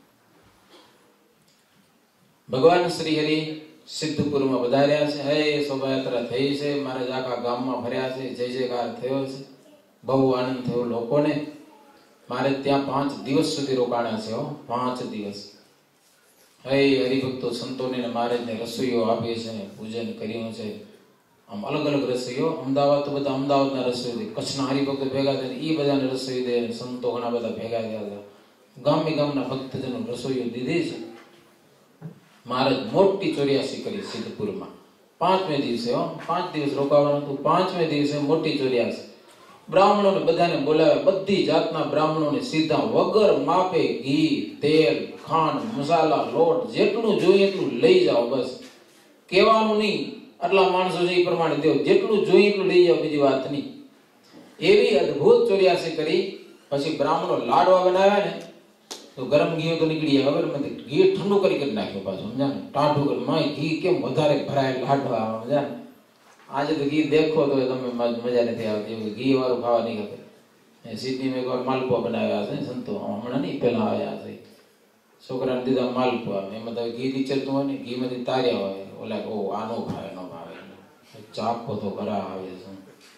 ભગવાન શ્રી હરિ સિદ્ધપુરમાં વધાર્યા છે. હે શોભાયાત્રા થઈ છે, મહારાજ આખા ગામમાં ફર્યા છે, જય જયકાર થયો છે, બહુ આનંદ થયો લોકોને. મારે ત્યાં 5 દિવસ સુધી રોકાણા છે. 5 દિવસ હે હરિભક્તો સંતોને મહારાજને રસોઈઓ આપી છે, પૂજન કર્યું છે. આમ અલગ અલગ રસોઈઓ, અમદાવાદ તો બધા અમદાવાદના રસોઈ દે, કચ્છના હરિભક્તો ભેગા થઈને એ બધાને રસોઈ દે, સંતો ઘણા બધા ભેગા થયા હતા. ગામે ગામના ભક્તજનો રસોઈઓ દીધી છે. મહારાજ મોટી 84 કરી સિદ્ધપુરમાં 5મે દિવસે. 5 દિવસ રોકાવાનું હતું. 5મે દિવસે મોટી 84. બ્રાહ્મણોને બધાને બોલાવ્યા, બધી જાતના બ્રાહ્મણોને સીધા વગર માપે ઘી, તેલ, ખાંડ, મસાલા, લોટ જેટલું જોઈએ એટલું લઈ જાઓ. બસ કહેવાનું નહીં, આટલા માણસો છે એ પ્રમાણે દેવ, જેટલું જોઈએ એટલું લઈ જાઓ, બીજી વાત નહીં. એવી અદ્ભુત 84 કરી. પછી બ્રાહ્મણો લાડવા બનાવ્યા ને તો ગરમ ઘી તો નીકળી જાય, ખબર નથી, ઘી ઠંડુ કરી નાખ્યો પાછું, સમજા ને, ટાઢું કરી. માય ઘી કેમ વધારે ભરાય લાડવા, સમજા ને. આજે તો ઘી દેખો તો તમે મજા નથી આવતી, ઘી વાળું ખાવા નહીં ખબર. સિડનીમાં એક વાર માલપુઆ બનાવ્યા છે સંતો, હમણાં નહીં, પેલા આવ્યા છે. છોકરાને દીધા માલપુઆ, એમાં તો ઘી નીચરતું હોય ને, ઘીમાંથી તાર્યા હોય. ઓલા ઓ આનો ભાવે ન ભાવે, ચાખો તો ખરા આવે છે.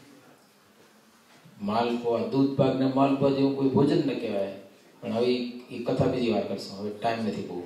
માલપુઆ, દૂધ પાક ને માલપુઆ જેવું કોઈ ભોજન ન કહેવાય. પણ હવે એ કથા બીજી વાર કરશું, હવે ટાઈમ નથી બહુ.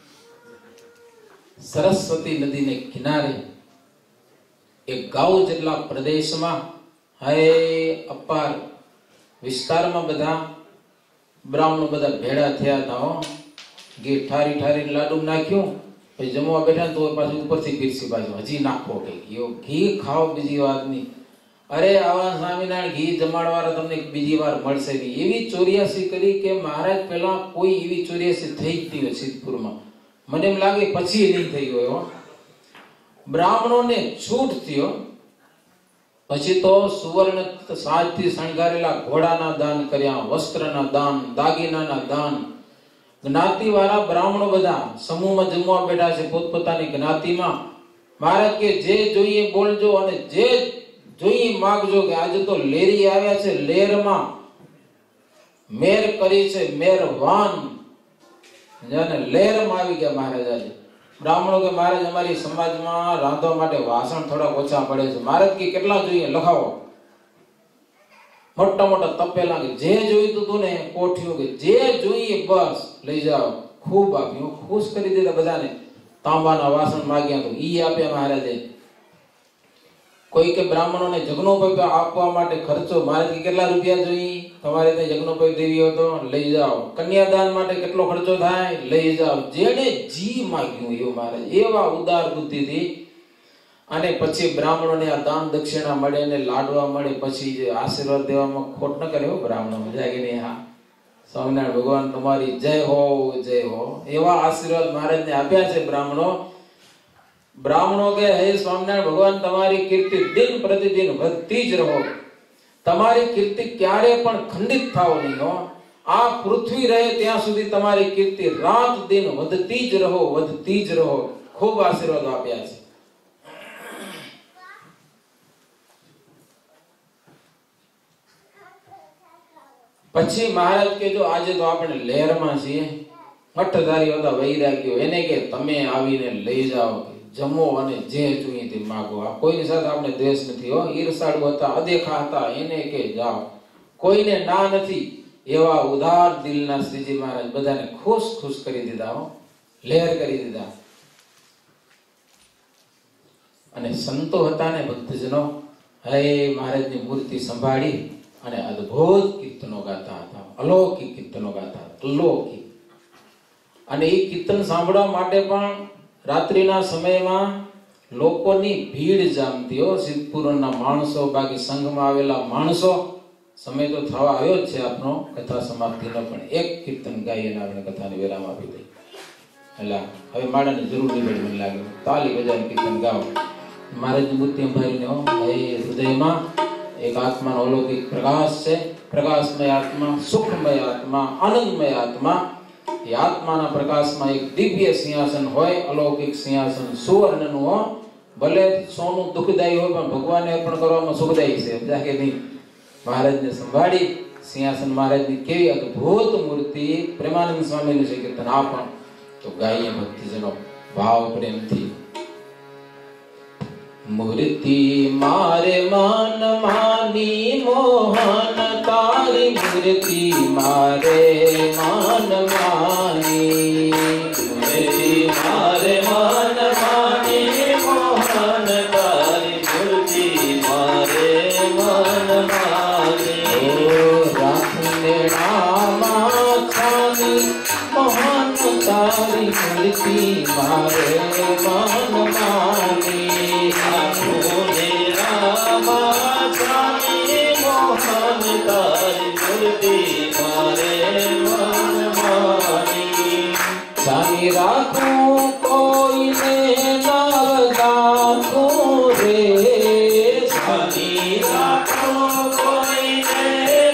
સરસ્વતી નદીને કિનારે એક ગાંવ જેટલા પ્રદેશમાં, હે અપાર વિસ્તારમાં બધા બ્રાહ્મણો બધા ભેળા થયા હતા. ઘી ઠારી ઠારી લાડુ નાખ્યું, પછી જમવા બેઠા તો પાછું ઉપરથી પીરસી બાજુ હજી નાખો કઈ ઘી ખાઓ, બીજી વાત નહીં. અરે આવા સ્વામિનારાયણ ઘી જમાડવાળા તમને બીજી વાર મળશે નહીં. એવી 84 કરી કે મહારાજ પેલા કોઈ એવી 84 થઈ જ નહીં હોય સિદ્ધપુરમાં. મને એમ લાગે પછી નહીં થઈ હોય. બ્રાહ્મણોને છૂટ થયો. પછી તો સુવર્ણ સાજથી શણગારેલા ઘોડાના દાન કર્યા, વસ્ત્રના દાન, દાગીનાના દાન. જ્ઞાતિવાળા બ્રાહ્મણો બધા સમૂહમાં જમવા બેઠા છે પોતપોતાની જ્ઞાતિમાં. મહારાજ કે જે જોઈએ બોલજો અને જે જોઈએ માગજો. કે આજે તો લેરી આવ્યા છે, લેરમાં મેર કરી છે, મેરવાન જાને લેરમાં આવી ગયા મહારાજ. આજે બ્રાહ્મણો કે મહારાજ અમારી સમાજમાં રાંધવા માટે વાસણ થોડા ઓછા પડે છે. મહારાજ કે કેટલા જોઈએ લખાવો. મોટા મોટા તપેલા, કે જે જોઈતું હતું ને કોઠીઓ, કે જે જોઈએ બસ લઈ જાઓ. ખૂબ આપ્યું, ખુશ કરી દીધા બધાને. તાંબાના વાસણ માગ્યા તો ઈ આપ્યા મહારાજે. કોઈ કે બ્રાહ્મણોને યજ્ઞોપવીત આપવા માટે ખર્ચો, મહારાજ કેટલા રૂપિયા જોઈએ, તમારે ત્યાં યજ્ઞોપવીત દેવી હતો લઈ જાઓ. કન્યાદાન માટે કેટલો ખર્ચો થાય લઈ જાઓ. જેને જી માગ્યું એવું મહારાજ એવા ઉદાર બુદ્ધિથી અને પછી બ્રાહ્મણોને આ દાન દક્ષિણા મળે ને લાડવા મળે, પછી જે આશીર્વાદ દેવામાં ખોટ ન કરે હો બ્રાહ્મણો, મજા કે નહીં? હા, સ્વામિનારાયણ ભગવાન તમારી જય હો, જય હો, એવા આશીર્વાદ મહારાજને આપ્યા છે બ્રાહ્મણો. બ્રાહ્મણો કે હે સ્વામિનારાયણ ભગવાન તમારી કીર્તિ દિન પ્રતિદિન વધતી જ રહો, તમારી કીર્તિ ક્યારે પણ ખંડિત થાવ નહીં હો. આ પૃથ્વી રહે ત્યાં સુધી તમારી કીર્તિ રાત દિન વધતી જ રહો, વધતી જ રહો. ખૂબ આશીર્વાદ આપ્યા છે. પછી મહારાજ કે જો આજે તો આપણે લહેરમાં છીએ, મઠધારી હતા વૈરાગ્યો, એને કે તમે આવીને લઈ જાઓ, જમો અને જે જોઈએ તે માગો. આ કોઈની સાથે આપણે દ્વેષ નથી હો. ઈર્ષાળુ હતા, અદેખા હતા, એને કે જાઓ, કોઈને ના નથી. એવા ઉદાર દિલના શ્રીજી મહારાજ બધાને ખુશ ખુશ કરી દીધા હો, લહેર કરી દીધા. અને સંતો હતા ને ભક્તજનો, હે મહારાજની મૂર્તિ સંભાળી અને અદ્ભુત કીર્તનો ગાતા હતા, અલૌકિક કીર્તનો ગાતા હતા, અલૌકિક. અને એ કીર્તન સાંભળવા માટે પણ રાત્રિના સમયમાં લોકોની ભીડ જામતી હો. સિદ્ધપુરના માણસો, બાકી સંઘમાં આવેલા માણસો. સમય તો થવા આવ્યો જ છે આપનો કથા સમાપ્તિનો, પણ એક કીર્તન ગાઈને આપણે કથાને વિરામ આપી દઈએ. એટલે હવે માળાની જરૂર નહીં પડી મને લાગે. તાલી બજાવીને કીર્તન ગાઓ. મહારાજની મૂર્તિ અંભારીને હો, એ હૃદયમાં એક આત્માનો અલૌકિક પ્રકાશ છે. પ્રકાશમય આત્મા, સુખમય આત્મા, આનંદમય આત્મા. એ આત્માના પ્રકાશમાં એક દિવ્ય સિંહાસન હોય, અલૌકિક સિંહાસન, સુવર્ણનું હો. ભલે સોનું દુઃખદાયી હોય પણ ભગવાનને અર્પણ કરવામાં સુખદાયી છે, સમજા કે નહીં? મહારાજને સંભાળી સિંહાસન, મહારાજની કેવી અદ્ભુત મૂર્તિ. પ્રેમાનંદ સ્વામીનું છે કીર્તન, આ પણ તો ગાઈએ ભક્તિજનો ભાવ પ્રેમથી. મૂર્તિ મારે મન માની મોહન, તારી મૂર્તિ મારે મન માની. મૂર્તિ મારે મન માની મોહન, તારી મૂર્તિ મારે મન માની. રાખને નામા છાની મોહન, તારી મૂર્તિ મારે મન માની. સાની રાખું કોઈને નાવદાખું રે, સાની રાખું કોઈને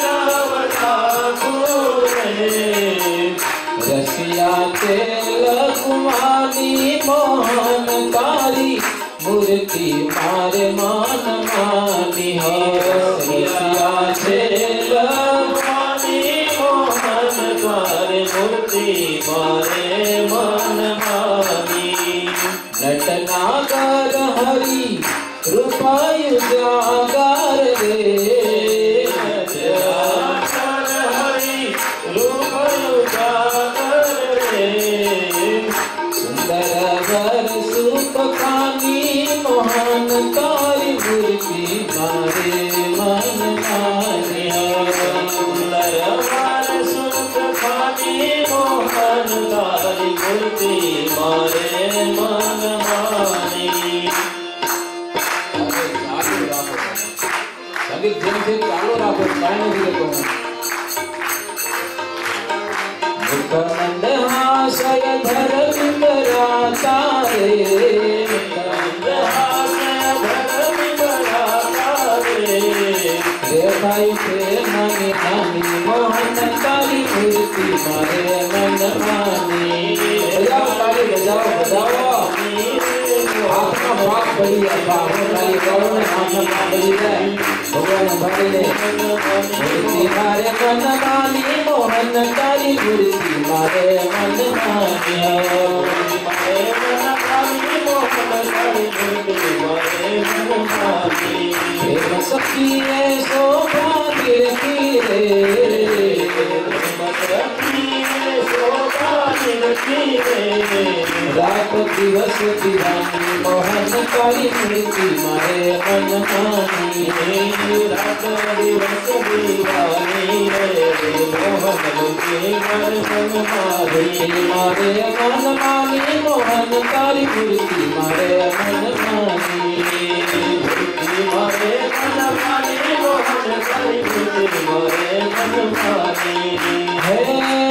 નાવદાખું રે. રસિયા તેલ કુમારી મોહન, તારી મૂર્તિ મારે મન માની. રસિયા તેલ કુમારી મોહન, તારી મૂર્તિ મારે મન માની. નટનાગર હરી રૂપાયુ જાગર રે, નટનાગર હરી રૂપાયુ જાગર રે. સુંદર વર સુખ ખાની મોહન, તારી મૂર્તિ મારે મન માની. સુંદર વર સુખ ખાની મોહન, તારી મૂર્તિ મારે મન માની. સંગીત જેમ છે ચાલુ રાખો, કાંઈ નથી કરતો. મુકમંદ હાસય ધર વિમરાતા રે, મુકમંદ હાસય ધર વિમરાતા રે. રેખાઈ પ્રેમની નાની મોહન, તારી મૂર્તિ મારે મન માની. બજાવો તાળી, બજાવો બજાવો. હાથમાં પાક પડી જાય, તાળી કરો ને હાથમાં પડી જાય. ભગવાન ભાઈને મૂર્તિ મારે મન માની મોહન, તારી મૂર્તિ મારે મન માની. પ્રેમ સખીએ શોભા કીર્તિ રે, रात दिवस दीवानी मोहन तारी मूर्ति मारे मन मानी रात दिवस दीवानी रे मोहन के मन मारे मन मानी मोहन तारी मूर्ति मारे मन मानी मूर्ति मारे मन मानी मोहन तारी मूर्ति मारे मन मानी है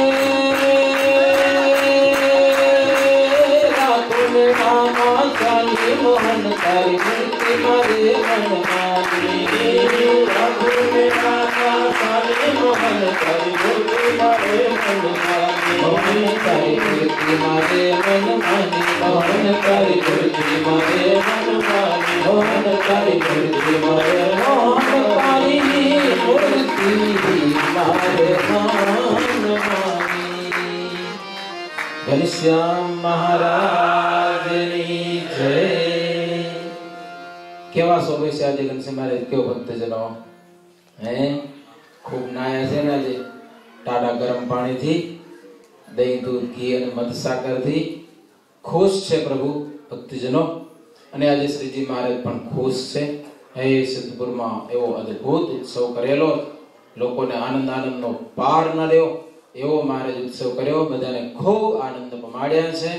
मोहन तारी मूर्ति मारे मन मानी रघु में राधा तारी मोहन तारी मूर्ति मारे मन मानी मोहन तारी मूर्ति मारे मन मानी मोहन तारी मूर्ति मारे मन मानी मोहन तारी मूर्ति मारे मोहन तारी मूर्ति मारे मन मानी। घनश्याम महाराज ની જય। કેવા શોભે છે આજે ઘનશ્યામ મહારાજ, કેવો ભક્તજનો હે ખૂબ નાયા છે ને આજે ટાટા ગરમ પાણીથી દહીં દૂધ ઘી અને મધ સાકરથી ખુશ છે પ્રભુ ભક્તજનો। અને આજે શ્રીજી મહારાજ પણ ખુશ છે। હે સિદ્ધપુરમાં એવો અદ્ભુત ઉત્સવ કરેલો, લોકોને આનંદ આનંદનો પાર ન રહ્યો એવો મહારાજ ઉત્સવ કર્યો, બધાને ખૂબ આનંદ પમાડ્યા છે।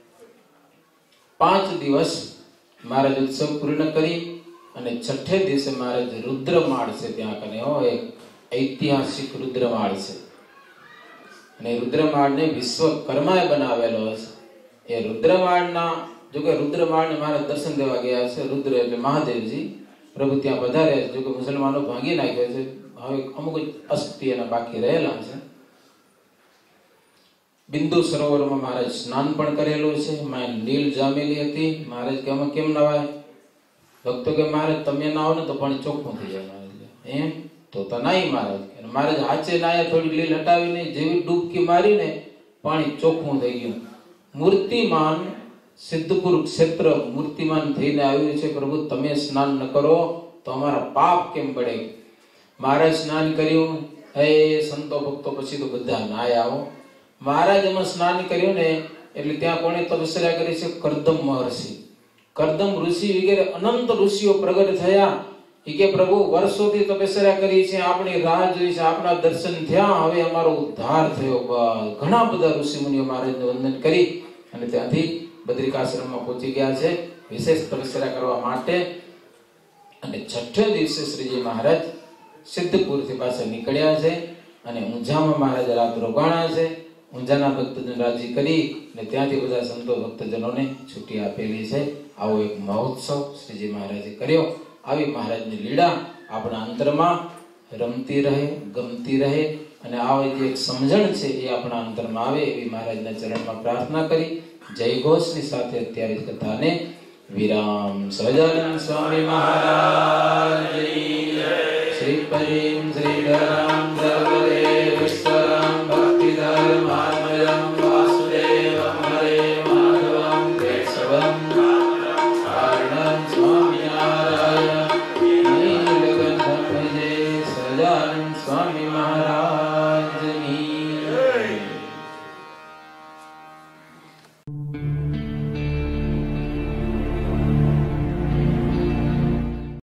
5 દિવસ महाराज उत्सव पूर्ण करी અને છઠ્ઠે દિવસે महाराज रुद्रमाळ છે ત્યાં કને હો એક ઐતિહાસિક रुद्रमाळ છે અને रुद्रमाळને વિશ્વકર્માએ બનાવેલો છે। એ रुद्रमाळના જો કે रुद्रमाळને महाराज દર્શન દેવા ગયા છે। रुद्र એટલે મહાદેવજી પ્રભુ ત્યાં પધાર્યા છે। જો કે મુસલમાનો ભાંગી નાખ્યો છે, હવે અમુક અસ્થિ એના બાકી રહેલા છે। बिंदु सरोवर में महाराज स्नान पण करेलो छे। माय नील जामेली हती। महाराज के हम केम नवाय? भक्तो के महाराज तमे ना आओ ने तो पानी चोख्खું થઈ જાય महाराज एम तो तनाई महाराज के महाराज हाचे नाया थोड़ी लील हटावी ने जेवी डूबकी मारी ने पानी चोख्ખું થઈ ગયું। मूर्तिमान सिद्धपुर क्षेत्र मूर्तिमान થઈને આવ્યું છે। प्रभु તમે સ્નાન ન કરો તો અમારા પાપ કેમ પડે? महाराज स्नान કર્યું। હે સંતો ભક્તો પછી તો બધા નાયા આવો। महाराज में स्नान कर्યું ने એટલે ત્યાં કોણે તપસ્યા કરી છે? કરદમ મહર્ષિ। કરદમ ઋષિ વગેરે અનંત ઋષિઓ પ્રગટ થયા। ઈ કે પ્રભુ વર્ષોથી તપસ્યા કરી છે, આપણી રાહ જોઈ છે, આપના દર્શન થયા, હવે અમારો ઉદ્ધાર થયો। ઘણા બધા ઋષિ મુનિઓ મહારાજને વંદન કરી અને ત્યાંથી બદ્રિકાશ્રમમાં પહોંચી ગયા છે વિશેષ તપસ્યા કરવા માટે। અને છઠ્ઠે દિવસે શ્રીજી મહારાજ સિદ્ધપુરથી પાછા નીકળ્યા છે અને ઊંઝામાં મહારાજ રાત રોકાણા છે। ઊંઝાના ભક્તજન રાજી કરી અને ત્યાંથી બધા સંતો ભક્તજનોને છૂટી આપેલી છે। આવો એક મહોત્સવ શ્રીજી મહારાજે કર્યો। આવી મહારાજની લીલા આપણા અંતરમાં રમતી રહે, ગમતી રહે અને આવી જે એક સમજણ છે એ આપણા અંતરમાં આવે એવી મહારાજના ચરણમાં પ્રાર્થના કરી જય ઘોષની સાથે અત્યારે કથાને વિરામ। સહજાનંદ સ્વામી મહારાજની જય। શ્રી પરીમ શ્રીધરામ સર્વદેવ ઈશ્વરમ भक्तिधर्मात्मयं वासुदेवं हरे माधवं केशवं कारणं स्वामी नारायण नीलकंठ भजे। सदानंद स्वामी महाराज की